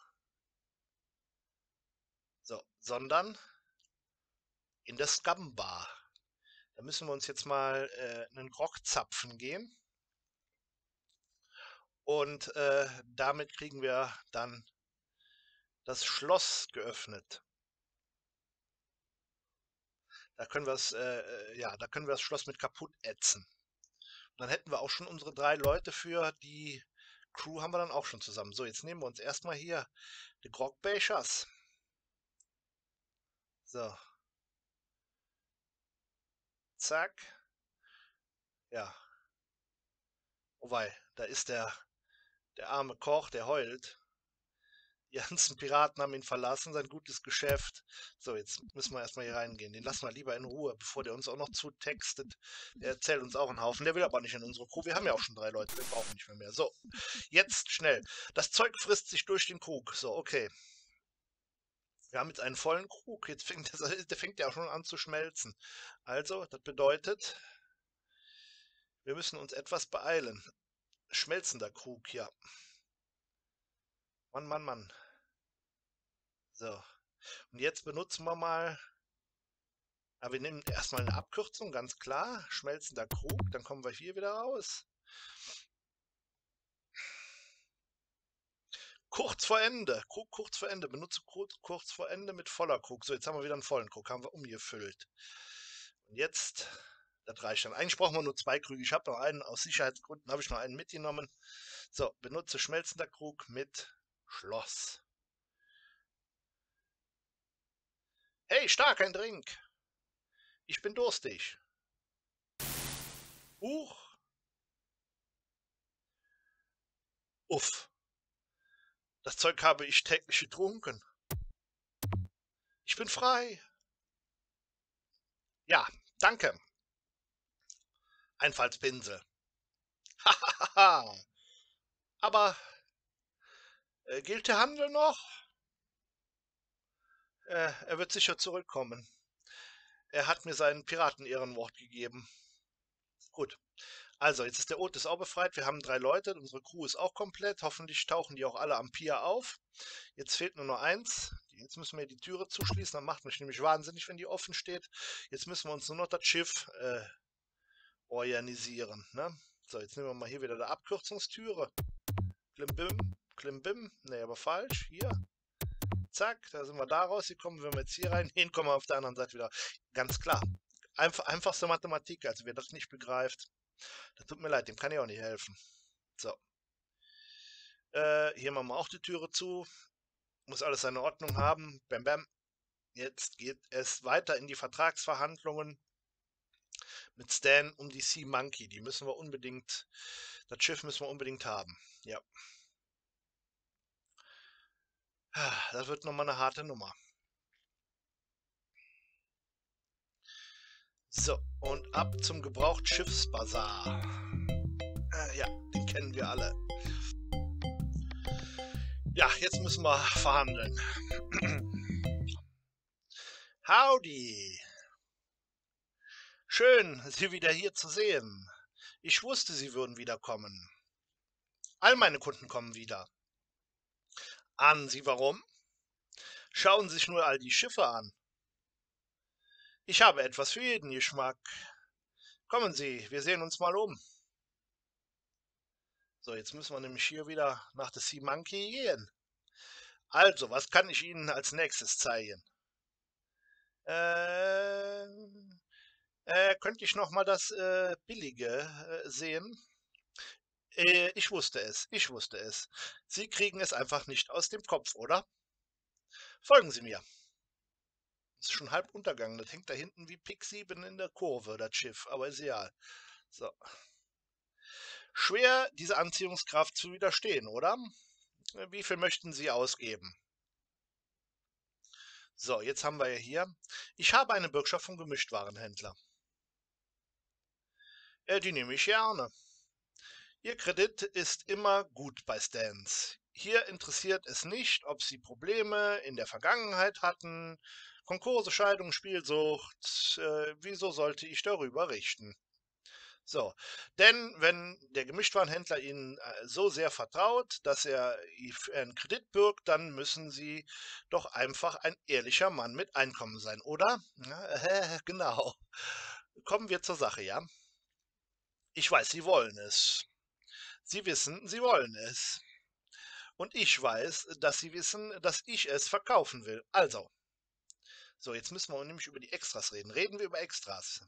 So, sondern in der Scum-Bar. Da müssen wir uns jetzt mal einen Grog zapfen gehen. Und damit kriegen wir dann das Schloss geöffnet. Da können wir ja, da können wir das Schloss mit kaputt ätzen. Und dann hätten wir auch schon unsere 3 Leute für die Crew haben wir dann auch schon zusammen. So, jetzt nehmen wir uns erstmal hier die Grogbechers. So, zack. Ja, wobei, da ist der arme Koch, der heult. Die ganzen Piraten haben ihn verlassen, sein gutes Geschäft. So, jetzt müssen wir erstmal hier reingehen. Den lassen wir lieber in Ruhe, bevor der uns auch noch zutextet. Der erzählt uns auch einen Haufen. Der will aber nicht in unsere Crew. Wir haben ja auch schon 3 Leute, wir brauchen nicht mehr. So, jetzt schnell. Das Zeug frisst sich durch den Krug. So, okay. Wir haben jetzt einen vollen Krug. Jetzt der fängt ja auch schon an zu schmelzen. Also, das bedeutet, wir müssen uns etwas beeilen. Schmelzender Krug, ja. Mann, Mann, Mann. So. Und jetzt benutzen wir mal. Aber wir nehmen erstmal eine Abkürzung, ganz klar. Schmelzender Krug, dann kommen wir hier wieder raus. Kurz vor Ende. Krug kurz vor Ende. Benutze Krug kurz vor Ende mit voller Krug. So, jetzt haben wir wieder einen vollen Krug. Haben wir umgefüllt. Und jetzt, das reicht dann. Eigentlich brauchen wir nur 2 Krüge. Ich habe noch einen, aus Sicherheitsgründen habe ich noch einen mitgenommen. So, benutze schmelzender Krug mit Schloss. Hey, stark, ein Drink. Ich bin durstig. Huch. Uff. Das Zeug habe ich täglich getrunken. Ich bin frei. Ja, danke. Einfallspinsel. Hahaha. Aber gilt der Handel noch? Er wird sicher zurückkommen. Er hat mir sein Piraten-Ehrenwort gegeben. Gut. Also, jetzt ist der Otis auch befreit. Wir haben 3 Leute. Unsere Crew ist auch komplett. Hoffentlich tauchen die auch alle am Pier auf. Jetzt fehlt nur noch eins. Jetzt müssen wir die Türe zuschließen. Dann macht mich nämlich wahnsinnig, wenn die offen steht. Jetzt müssen wir uns nur noch das Schiff organisieren. Ne? So, jetzt nehmen wir mal hier wieder die Abkürzungstüre. Klimbim, klimbim. Ne, aber falsch. Hier. Zack, da sind wir da rausgekommen. Wenn wir jetzt hier rein, hin kommen wir auf der anderen Seite wieder. Ganz klar. Einfachste Mathematik, also wer das nicht begreift. Das tut mir leid, dem kann ich auch nicht helfen. So. Hier machen wir auch die Türe zu. Muss alles seine Ordnung haben. Bam, bam. Jetzt geht es weiter in die Vertragsverhandlungen mit Stan um die Sea Monkey. Die müssen wir unbedingt, das Schiff müssen wir unbedingt haben. Ja. Das wird nochmal eine harte Nummer. So, und ab zum Gebrauchtschiffsbazar. Ja, den kennen wir alle. Ja, jetzt müssen wir verhandeln. Howdy. Schön, Sie wieder hier zu sehen. Ich wusste, Sie würden wiederkommen. All meine Kunden kommen wieder. Ahnen Sie warum? Schauen Sie sich nur all die Schiffe an. Ich habe etwas für jeden Geschmack. Kommen Sie, wir sehen uns mal um. So, jetzt müssen wir nämlich hier wieder nach der Sea Monkey gehen. Also, was kann ich Ihnen als nächstes zeigen? Könnte ich noch mal das Billige sehen? Ich wusste es, ich wusste es. Sie kriegen es einfach nicht aus dem Kopf, oder? Folgen Sie mir. Es ist schon halb untergegangen. Das hängt da hinten wie Pik 7 in der Kurve, das Schiff. Aber ist egal. So. Schwer, diese Anziehungskraft zu widerstehen, oder? Wie viel möchten Sie ausgeben? So, jetzt haben wir ja hier. Ich habe eine Bürgschaft vom Gemischtwarenhändler. Die nehme ich gerne. Ihr Kredit ist immer gut bei Stans. Hier interessiert es nicht, ob Sie Probleme in der Vergangenheit hatten, Konkurse, Scheidung, Spielsucht. Wieso sollte ich darüber richten? So, denn wenn der Gemischtwarenhändler Ihnen so sehr vertraut, dass er für einen Kredit bürgt, dann müssen Sie doch einfach ein ehrlicher Mann mit Einkommen sein, oder? Ja, genau. Kommen wir zur Sache, ja? Ich weiß, Sie wollen es. Sie wissen, Sie wollen es. Und ich weiß, dass Sie wissen, dass ich es verkaufen will. Also, So, jetzt müssen wir nämlich über die Extras reden. Reden wir über Extras.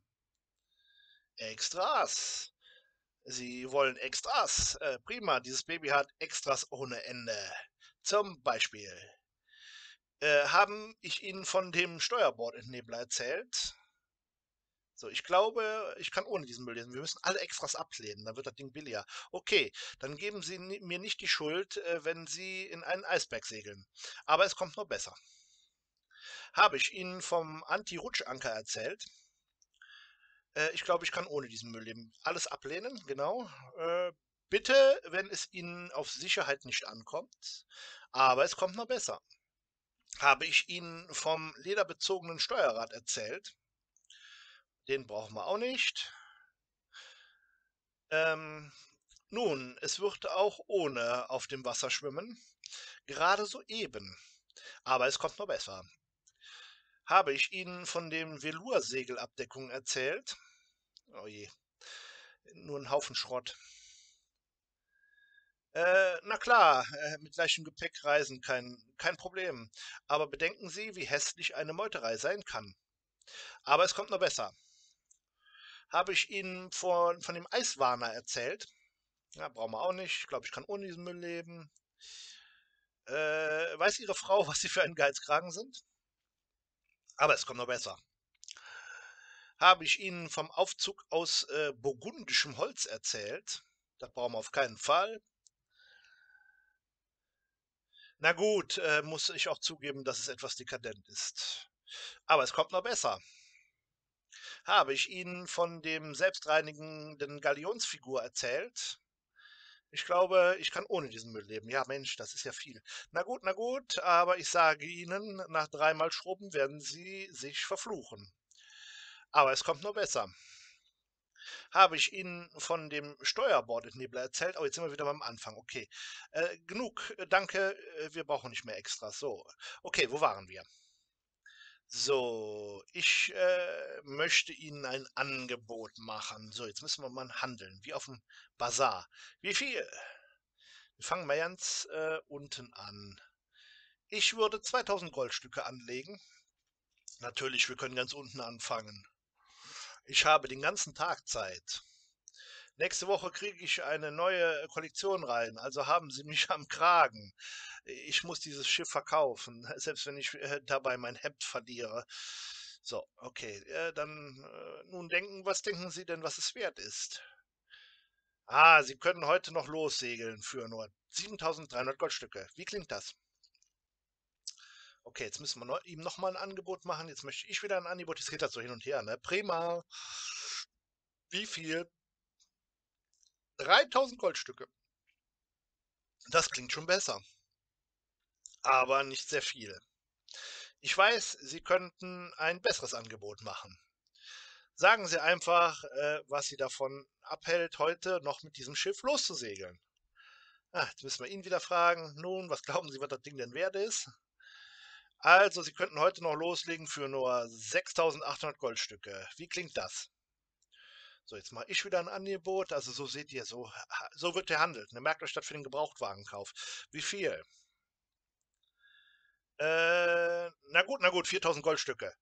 Extras. Sie wollen Extras. Prima, dieses Baby hat Extras ohne Ende. Zum Beispiel haben ich Ihnen von dem Steuerbordentnebler erzählt. So, ich glaube, ich kann ohne diesen Müll lesen. Wir müssen alle Extras ablehnen, dann wird das Ding billiger. Okay, dann geben Sie mir nicht die Schuld, wenn Sie in einen Eisberg segeln. Aber es kommt noch besser. Habe ich Ihnen vom Anti-Rutschanker erzählt? Ich glaube, ich kann ohne diesen Müll leben. Alles ablehnen, genau. Bitte, wenn es Ihnen auf Sicherheit nicht ankommt. Aber es kommt noch besser. Habe ich Ihnen vom lederbezogenen Steuerrad erzählt? Den brauchen wir auch nicht. Ähm, Nun, es wird auch ohne auf dem Wasser schwimmen. Gerade soeben. Aber es kommt noch besser. Habe ich Ihnen von den Velour-Segelabdeckungen erzählt? Oh je, nur ein Haufen Schrott. Na klar, mit leichtem Gepäck reisen, kein Problem. Aber bedenken Sie, wie hässlich eine Meuterei sein kann. Aber es kommt noch besser. Habe ich Ihnen von dem Eiswarner erzählt? Ja, brauchen wir auch nicht. Ich glaube, ich kann ohne diesen Müll leben. Weiß Ihre Frau, was Sie für ein Geizkragen sind? Aber es kommt noch besser. Habe ich Ihnen vom Aufzug aus burgundischem Holz erzählt? Das brauchen wir auf keinen Fall. Na gut, muss ich auch zugeben, dass es etwas dekadent ist. Aber es kommt noch besser. Habe ich Ihnen von dem selbstreinigenden Galionsfigur erzählt? Ich glaube, ich kann ohne diesen Müll leben. Ja, Mensch, das ist ja viel. Na gut, aber ich sage Ihnen, nach dreimal Schrubben werden Sie sich verfluchen. Aber es kommt nur besser. Habe ich Ihnen von dem Steuerbordentnebler erzählt? Oh, jetzt sind wir wieder beim Anfang. Okay. Genug, danke, wir brauchen nicht mehr Extras. So, okay, wo waren wir? So, ich möchte Ihnen ein Angebot machen. So, jetzt müssen wir mal handeln, wie auf dem Bazar. Wie viel? Wir fangen mal ganz unten an. Ich würde 2000 Goldstücke anlegen. Natürlich, wir können ganz unten anfangen. Ich habe den ganzen Tag Zeit. Nächste Woche kriege ich eine neue Kollektion rein, also haben Sie mich am Kragen. Ich muss dieses Schiff verkaufen, selbst wenn ich dabei mein Hemd verliere. So, okay, dann nun denken, was denken Sie denn, was es wert ist? Ah, Sie können heute noch lossegeln für nur 7300 Goldstücke. Wie klingt das? Okay, jetzt müssen wir ihm noch mal ein Angebot machen. Jetzt möchte ich wieder ein Angebot. Jetzt geht das so hin und her, ne? Prima. Wie viel? 3000 Goldstücke. Das klingt schon besser, aber nicht sehr viel. Ich weiß, Sie könnten ein besseres Angebot machen. Sagen Sie einfach, was Sie davon abhält, heute noch mit diesem Schiff loszusegeln. Ah, jetzt müssen wir ihn wieder fragen. Nun, was glauben Sie, was das Ding denn wert ist? Also, Sie könnten heute noch loslegen für nur 6800 Goldstücke. Wie klingt das? So, jetzt mache ich wieder ein Angebot. Also, so seht ihr, so wird gehandelt. Ne? Merkt euch das für den Gebrauchtwagenkauf. Wie viel? Na gut, 4000 Goldstücke.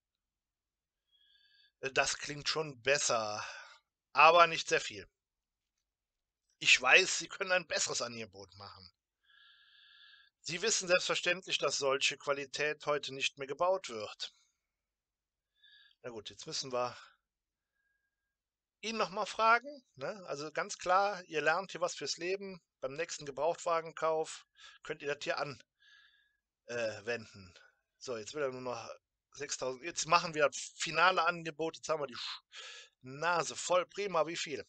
Das klingt schon besser, aber nicht sehr viel. Ich weiß, Sie können ein besseres Angebot machen. Sie wissen selbstverständlich, dass solche Qualität heute nicht mehr gebaut wird. Na gut, jetzt müssen wir ihn nochmal fragen. Ne? Also ganz klar, ihr lernt hier was fürs Leben. Beim nächsten Gebrauchtwagenkauf könnt ihr das hier anwenden. So, jetzt will er nur noch 6000. Jetzt machen wir das finale Angebot. Jetzt haben wir die Nase voll. Prima, wie viel?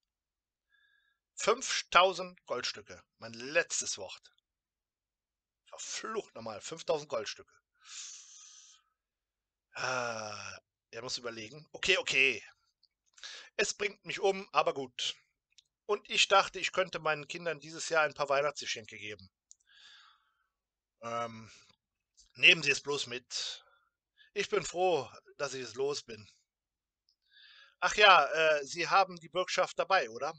5000 Goldstücke. Mein letztes Wort. Verflucht nochmal. 5000 Goldstücke. Ah, er muss überlegen. Okay, okay. Es bringt mich um, aber gut. Und ich dachte, ich könnte meinen Kindern dieses Jahr ein paar Weihnachtsgeschenke geben. Ähm, Nehmen Sie es bloß mit. Ich bin froh, dass ich es los bin. Ach ja, Sie haben die Bürgschaft dabei, oder?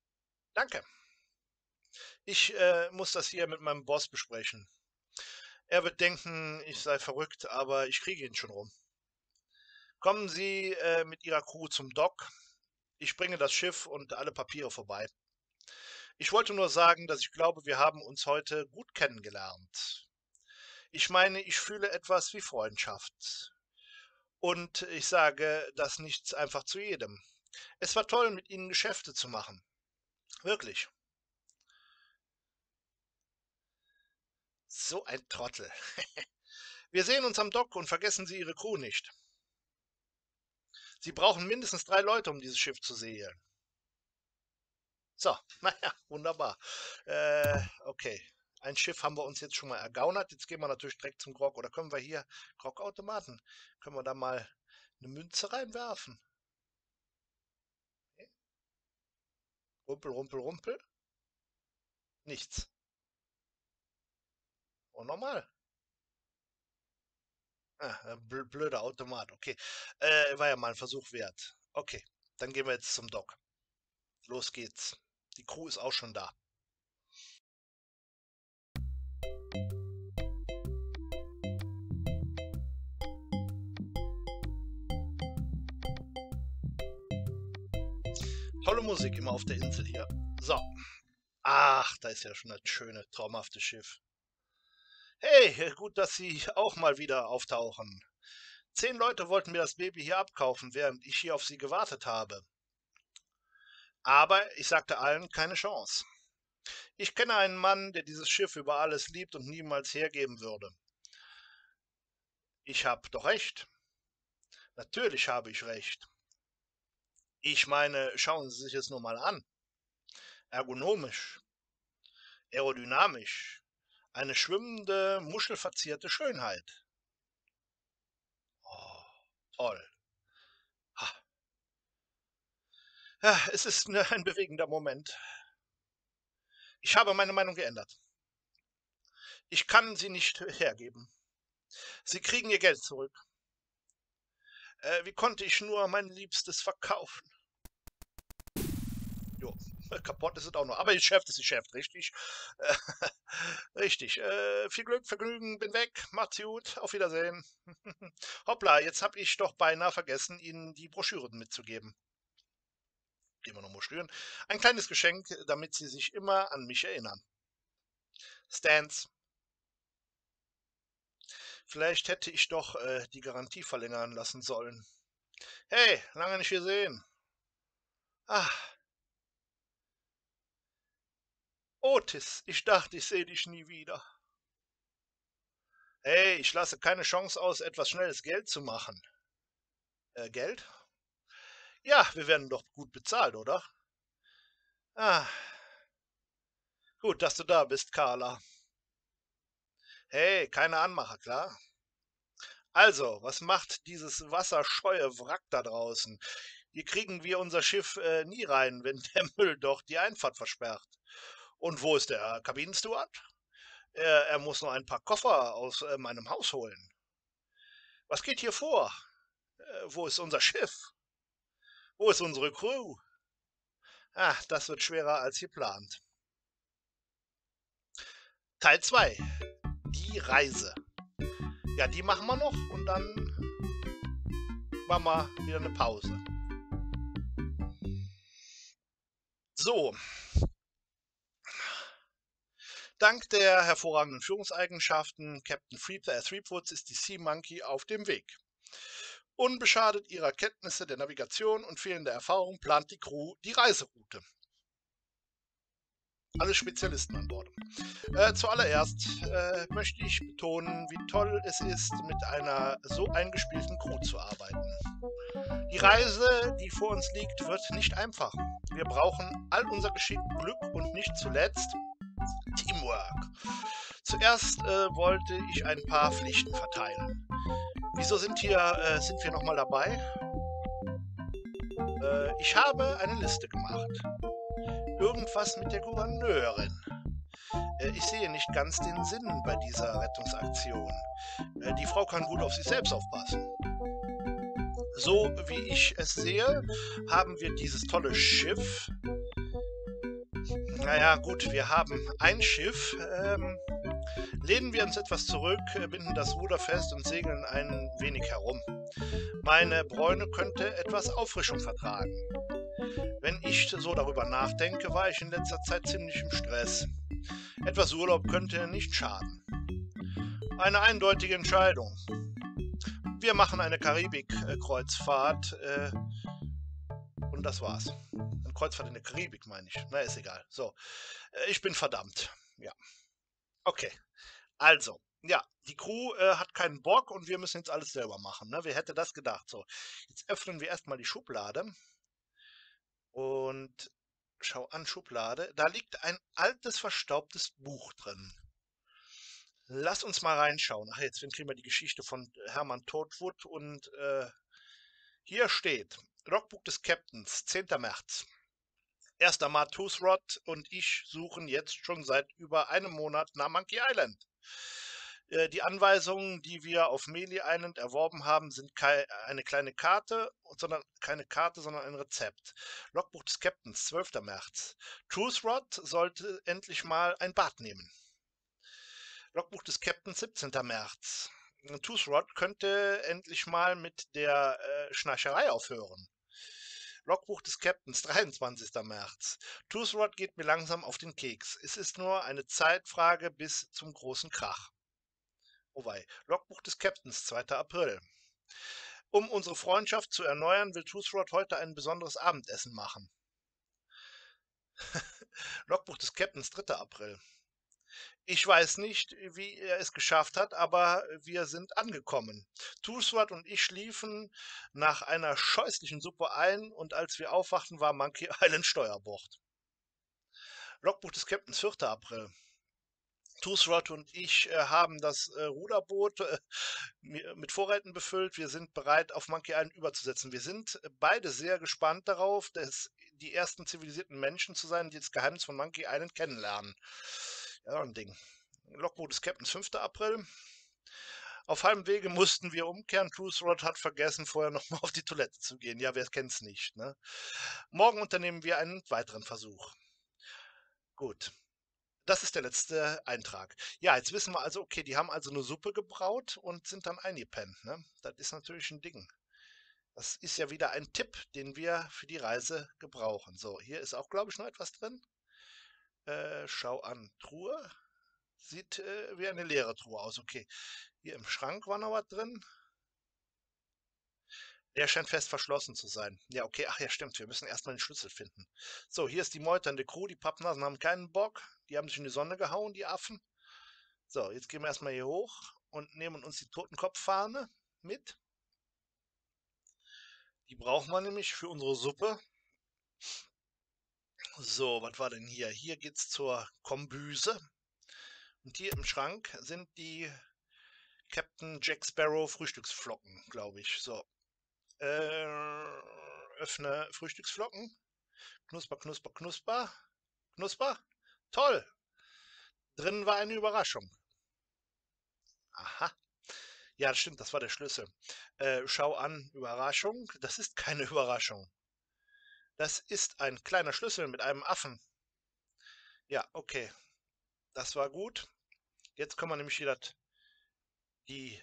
Danke. Ich muss das hier mit meinem Boss besprechen. Er wird denken, ich sei verrückt, aber ich kriege ihn schon rum. Kommen Sie mit Ihrer Crew zum Dock. Ich bringe das Schiff und alle Papiere vorbei. Ich wollte nur sagen, dass ich glaube, wir haben uns heute gut kennengelernt. Ich meine, ich fühle etwas wie Freundschaft. Und ich sage das nicht einfach zu jedem. Es war toll, mit Ihnen Geschäfte zu machen. Wirklich. So ein Trottel. Wir sehen uns am Dock und vergessen Sie Ihre Crew nicht. Sie brauchen mindestens 3 Leute, um dieses Schiff zu segeln. So, naja, wunderbar. Okay. Ein Schiff haben wir uns jetzt schon mal ergaunert. Jetzt gehen wir natürlich direkt zum Grog. Oder können wir hier Grogautomaten? Können wir da mal eine Münze reinwerfen? Rumpel, rumpel, rumpel. Nichts. Und nochmal. Blöder Automat. Okay. War ja mal ein Versuch wert. Okay. Dann gehen wir jetzt zum Dock. Los geht's. Die Crew ist auch schon da. Tolle Musik immer auf der Insel hier. So. Ach, da ist ja schon das schöne, traumhafte Schiff. Hey, gut, dass Sie auch mal wieder auftauchen. 10 Leute wollten mir das Baby hier abkaufen, während ich hier auf Sie gewartet habe. Aber ich sagte allen, keine Chance. Ich kenne einen Mann, der dieses Schiff über alles liebt und niemals hergeben würde. Ich habe doch recht. Natürlich habe ich recht. Ich meine, schauen Sie sich es nur mal an. Ergonomisch, aerodynamisch, eine schwimmende, muschelverzierte Schönheit. Oh, toll. Ha. Ja, es ist ein bewegender Moment. Ich habe meine Meinung geändert. Ich kann sie nicht hergeben. Sie kriegen ihr Geld zurück. Wie konnte ich nur mein Liebstes verkaufen? Jo, kaputt ist es auch noch. Aber Geschäft ist Geschäft, richtig? Richtig. Viel Glück, Vergnügen, bin weg. Macht's gut. Auf Wiedersehen. Hoppla, jetzt habe ich doch beinahe vergessen, Ihnen die Broschüren mitzugeben. Gehen wir noch Broschüren. Ein kleines Geschenk, damit Sie sich immer an mich erinnern. Stans. Vielleicht hätte ich doch die Garantie verlängern lassen sollen. Hey, lange nicht gesehen. Ah. Otis, ich dachte, ich sehe dich nie wieder. Hey, ich lasse keine Chance aus, etwas schnelles Geld zu machen. Geld? Ja, wir werden doch gut bezahlt, oder? Ah, gut, dass du da bist, Carla. Hey, keine Anmacher, klar? Also, was macht dieses wasserscheue Wrack da draußen? Hier kriegen wir unser Schiff nie rein, wenn der Müll doch die Einfahrt versperrt. Und wo ist der Kabinensteward? Er muss noch ein paar Koffer aus meinem Haus holen. Was geht hier vor? Wo ist unser Schiff? Wo ist unsere Crew? Ah, das wird schwerer als geplant. Teil 2. Die Reise. Ja, die machen wir noch und dann machen wir wieder eine Pause. So. Dank der hervorragenden Führungseigenschaften Captain Threepwood ist die Sea Monkey auf dem Weg. Unbeschadet ihrer Kenntnisse der Navigation und fehlender Erfahrung plant die Crew die Reiseroute. Alle Spezialisten an Bord. Zuallererst möchte ich betonen, wie toll es ist, mit einer so eingespielten Crew zu arbeiten. Die Reise, die vor uns liegt, wird nicht einfach. Wir brauchen all unser Geschick, Glück und nicht zuletzt Teamwork. Zuerst wollte ich ein paar Pflichten verteilen. Wieso sind wir nochmal dabei? Ich habe eine Liste gemacht. Irgendwas mit der Gouverneurin. Ich sehe nicht ganz den Sinn bei dieser Rettungsaktion. Die Frau kann gut auf sich selbst aufpassen. So wie ich es sehe, haben wir dieses tolle Schiff. Naja, gut, wir haben ein Schiff, Lehnen wir uns etwas zurück, binden das Ruder fest und segeln ein wenig herum. Meine Bräune könnte etwas Auffrischung vertragen. Wenn ich so darüber nachdenke, war ich in letzter Zeit ziemlich im Stress. Etwas Urlaub könnte nicht schaden. Eine eindeutige Entscheidung. Wir machen eine Karibik-Kreuzfahrt und das war's. Eine Kreuzfahrt in der Karibik, meine ich. Na, ist egal. So, ich bin verdammt. Ja, okay. Also, ja, die Crew hat keinen Bock und wir müssen jetzt alles selber machen. Ne? Wer hätte das gedacht? So, jetzt öffnen wir erstmal die Schublade und schau an, Schublade. Da liegt ein altes, verstaubtes Buch drin. Lass uns mal reinschauen. Ach, jetzt kriegen wir die Geschichte von Hermann Todwood und hier steht: Logbuch des Captains, 10. März. Erster Martusrod und ich suchen jetzt schon seit über einem Monat nach Monkey Island. Die Anweisungen, die wir auf Melee Island erworben haben, sind eine kleine Karte, sondern keine Karte, sondern ein Rezept. Logbuch des Captains, 12. März. Truthrod sollte endlich mal ein Bad nehmen. Logbuch des Captains, 17. März. Truthrod könnte endlich mal mit der Schnarcherei aufhören. Logbuch des Captains, 23. März. Truthrod geht mir langsam auf den Keks. Es ist nur eine Zeitfrage bis zum großen Krach. Oh wei. Logbuch des Captains, 2. April. Um unsere Freundschaft zu erneuern, will Truthrod heute ein besonderes Abendessen machen. Logbuch des Captains, 3. April. Ich weiß nicht, wie er es geschafft hat, aber wir sind angekommen. Truthrod und ich schliefen nach einer scheußlichen Suppe ein und als wir aufwachten, war Monkey Island Steuerbord. Logbuch des Captains, 4. April. Truthrod und ich haben das Ruderboot mit Vorräten befüllt. Wir sind bereit, auf Monkey Island überzusetzen. Wir sind beide sehr gespannt darauf, die ersten zivilisierten Menschen zu sein, die das Geheimnis von Monkey Island kennenlernen. Ja, ein Ding. Logbuch des Captains, 5. April. Auf halbem Wege mussten wir umkehren. Truthrod hat vergessen, vorher nochmal auf die Toilette zu gehen. Ja, wer kennt's nicht, ne? Morgen unternehmen wir einen weiteren Versuch. Gut. Das ist der letzte Eintrag. Ja, jetzt wissen wir also, okay, die haben also eine Suppe gebraut und sind dann eingepennt, ne? Das ist natürlich ein Ding. Das ist ja wieder ein Tipp, den wir für die Reise gebrauchen. So, hier ist auch, glaube ich, noch etwas drin. Schau an, Truhe. Sieht wie eine leere Truhe aus. Okay, hier im Schrank war noch was drin. Der scheint fest verschlossen zu sein. Ja, okay, ach ja, stimmt, wir müssen erstmal den Schlüssel finden. So, hier ist die meuternde Crew, die Pappnasen haben keinen Bock. Die haben sich in die Sonne gehauen, die Affen. So, jetzt gehen wir erstmal hier hoch und nehmen uns die Totenkopffahne mit. Die brauchen wir nämlich für unsere Suppe. So, was war denn hier? Hier geht's zur Kombüse. Und hier im Schrank sind die Captain Jack Sparrow Frühstücksflocken, glaube ich. So, öffne Frühstücksflocken. Knusper, knusper, knusper. Knusper. Toll. Drin war eine Überraschung. Aha. Ja, das stimmt, das war der Schlüssel. Schau an, Überraschung. Das ist keine Überraschung. Das ist ein kleiner Schlüssel mit einem Affen. Ja, okay. Das war gut. Jetzt können wir nämlich wieder die,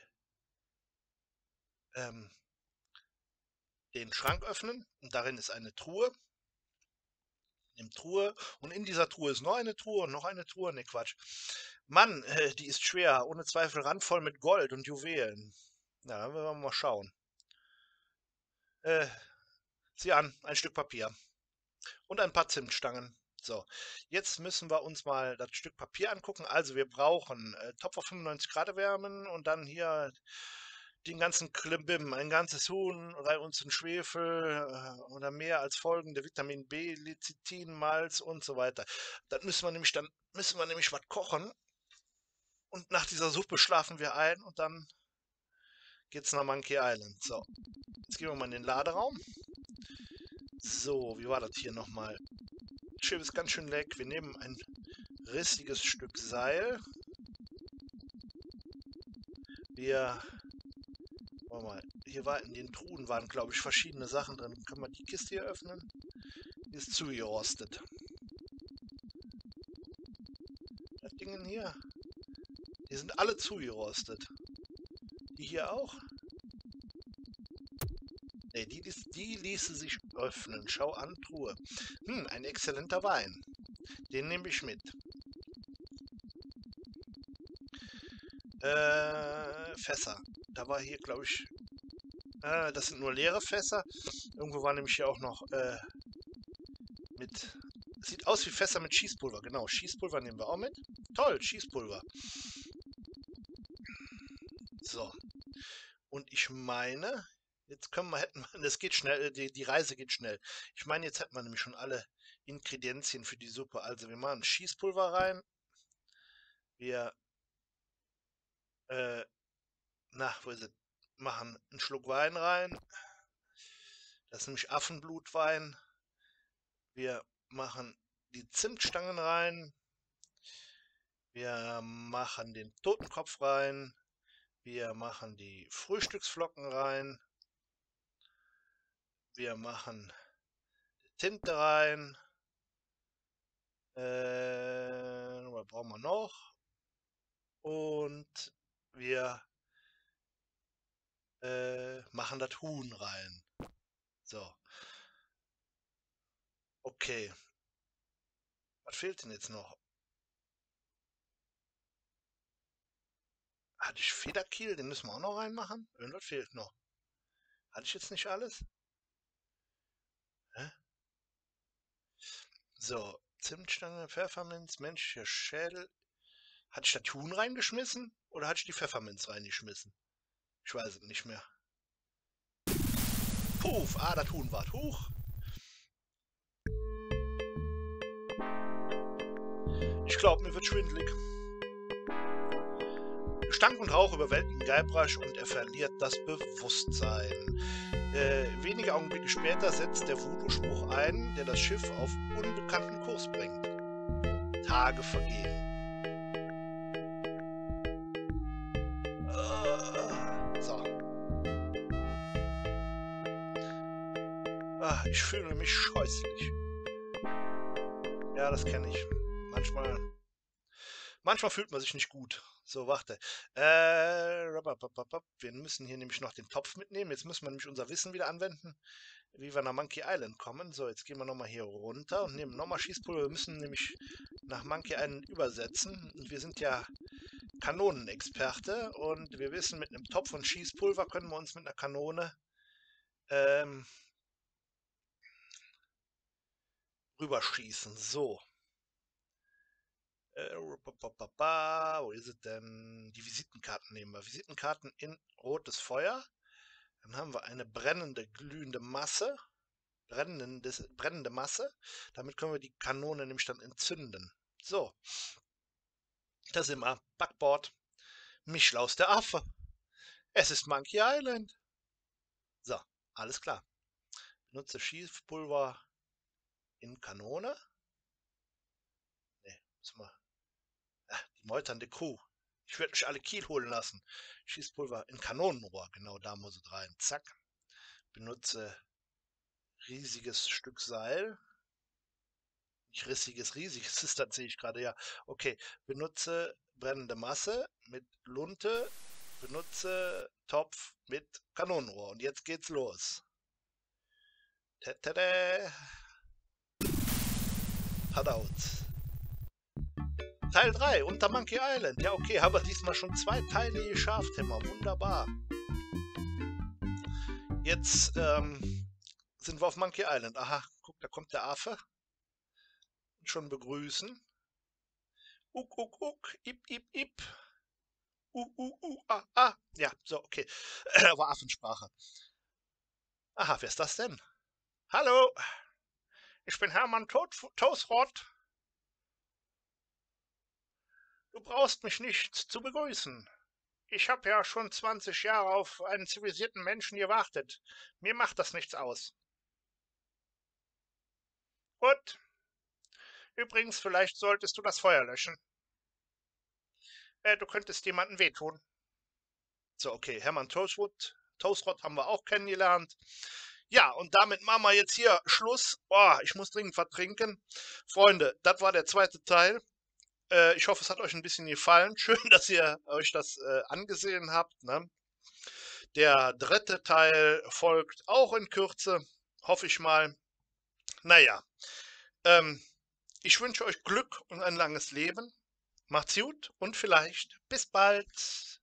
ähm, den Schrank öffnen. Und darin ist eine Truhe. Truhe. Und in dieser Truhe ist noch eine Truhe und noch eine Truhe. Ne, Quatsch. Mann, die ist schwer. Ohne Zweifel randvoll mit Gold und Juwelen. Na, dann werden wir mal schauen. Sieh an, ein Stück Papier. Und ein paar Zimtstangen. So, jetzt müssen wir uns mal das Stück Papier angucken. Also wir brauchen Topf auf 95 Grad erwärmen und dann hier den ganzen Klimbim, ein ganzes Huhn, Unzen Schwefel oder mehr als folgende Vitamin B, Lecithin, Malz und so weiter. Dann müssen wir nämlich was kochen und nach dieser Suppe schlafen wir ein und dann geht's nach Monkey Island. So, jetzt gehen wir mal in den Laderaum. So, wie war das hier nochmal? Schiff ist ganz schön leck. Wir nehmen ein rissiges Stück Seil. Warte mal, in den Truhen waren, glaube ich, verschiedene Sachen drin. Können wir die Kiste hier öffnen? Die ist zugerostet. Das Ding hier. Die sind alle zugerostet. Die hier auch? Ne, die ließe sich öffnen. Schau an, Truhe. Ein exzellenter Wein. Den nehme ich mit. Fässer. Da war hier, glaube ich... das sind nur leere Fässer. Irgendwo war nämlich hier auch noch mit... Sieht aus wie Fässer mit Schießpulver. Genau, Schießpulver nehmen wir auch mit. Toll, Schießpulver. So. Und ich meine, jetzt hätten wir, das geht schnell, die Reise geht schnell. Ich meine, jetzt hätten wir nämlich schon alle Ingredienzien für die Suppe. Also wir machen Schießpulver rein. Wir, wo ist es? Machen einen Schluck Wein rein. Das ist nämlich Affenblutwein. Wir machen die Zimtstangen rein. Wir machen den Totenkopf rein. Wir machen die Frühstücksflocken rein. Wir machen die Tinte rein. Was brauchen wir noch? Und wir machen das Huhn rein. So. Okay. Was fehlt denn jetzt noch? Hatte ich Federkiel? Den müssen wir auch noch reinmachen? Irgendwas fehlt noch. Hatte ich jetzt nicht alles? Hä? So. Zimtstange, Pfefferminz, menschlicher Schädel. Hatte ich das Huhn reingeschmissen? Oder hatte ich die Pfefferminz reingeschmissen? Ich weiß es nicht mehr. Puff! Ah, das Huhn war. Huch! Ich glaube, mir wird schwindelig. Gestank und Rauch überwältigen Guybrush und er verliert das Bewusstsein. Wenige Augenblicke später setzt der Voodoo-Spruch ein, der das Schiff auf unbekannten Kurs bringt. Tage vergehen. So. Ich fühle mich scheußlich. Ja, das kenne ich. Manchmal fühlt man sich nicht gut. So, warte. Wir müssen hier nämlich noch den Topf mitnehmen. Jetzt müssen wir nämlich unser Wissen wieder anwenden, wie wir nach Monkey Island kommen. So, jetzt gehen wir nochmal hier runter und nehmen nochmal Schießpulver. Wir müssen nämlich nach Monkey Island übersetzen. Und wir sind ja Kanonenexperte und wir wissen, mit einem Topf von Schießpulver können wir uns mit einer Kanone rüberschießen. So. Wo ist es denn? Die Visitenkarten nehmen wir. Visitenkarten in rotes Feuer. Dann haben wir eine brennende, glühende Masse. Brennende Masse. Damit können wir die Kanone nämlich dann entzünden. So. Da sind wir. Backbord. Mischlaus der Affe. Es ist Monkey Island. So, alles klar. Benutze Schießpulver in Kanone. Ne, müssen wir. Die meuternde Crew. Ich werde euch alle Kiel holen lassen. Schießpulver in Kanonenrohr. Genau da muss es rein. Zack. Benutze riesiges Stück Seil. Nicht rissiges, riesiges ist das, sehe ich gerade, ja. Okay. Benutze brennende Masse mit Lunte. Benutze Topf mit Kanonenrohr. Und jetzt geht's los. Tada! Hadaut. Teil 3, unter Monkey Island. Ja, okay, haben wir diesmal schon 2 Teile geschafft, Hämmer. Wunderbar. Jetzt sind wir auf Monkey Island. Aha, guck, da kommt der Affe. Schon begrüßen. Uck, uck, uck, ip, ip, ip. Ah. Ja, so, okay. War Affensprache. Aha, wer ist das denn? Hallo, ich bin Hermann Toastbrot. Du brauchst mich nicht zu begrüßen. Ich habe ja schon 20 Jahre auf einen zivilisierten Menschen gewartet. Mir macht das nichts aus. Gut. Übrigens, vielleicht solltest du das Feuer löschen. Du könntest jemandem wehtun. So, okay, Hermann Toastrot haben wir auch kennengelernt. Ja, und damit machen wir jetzt hier Schluss. Boah, ich muss dringend was trinken. Freunde, das war der zweite Teil. Ich hoffe, es hat euch ein bisschen gefallen. Schön, dass ihr euch das angesehen habt, ne? Der dritte Teil folgt auch in Kürze, hoffe ich mal. Naja, ähm, ich wünsche euch Glück und ein langes Leben. Macht's gut und vielleicht bis bald.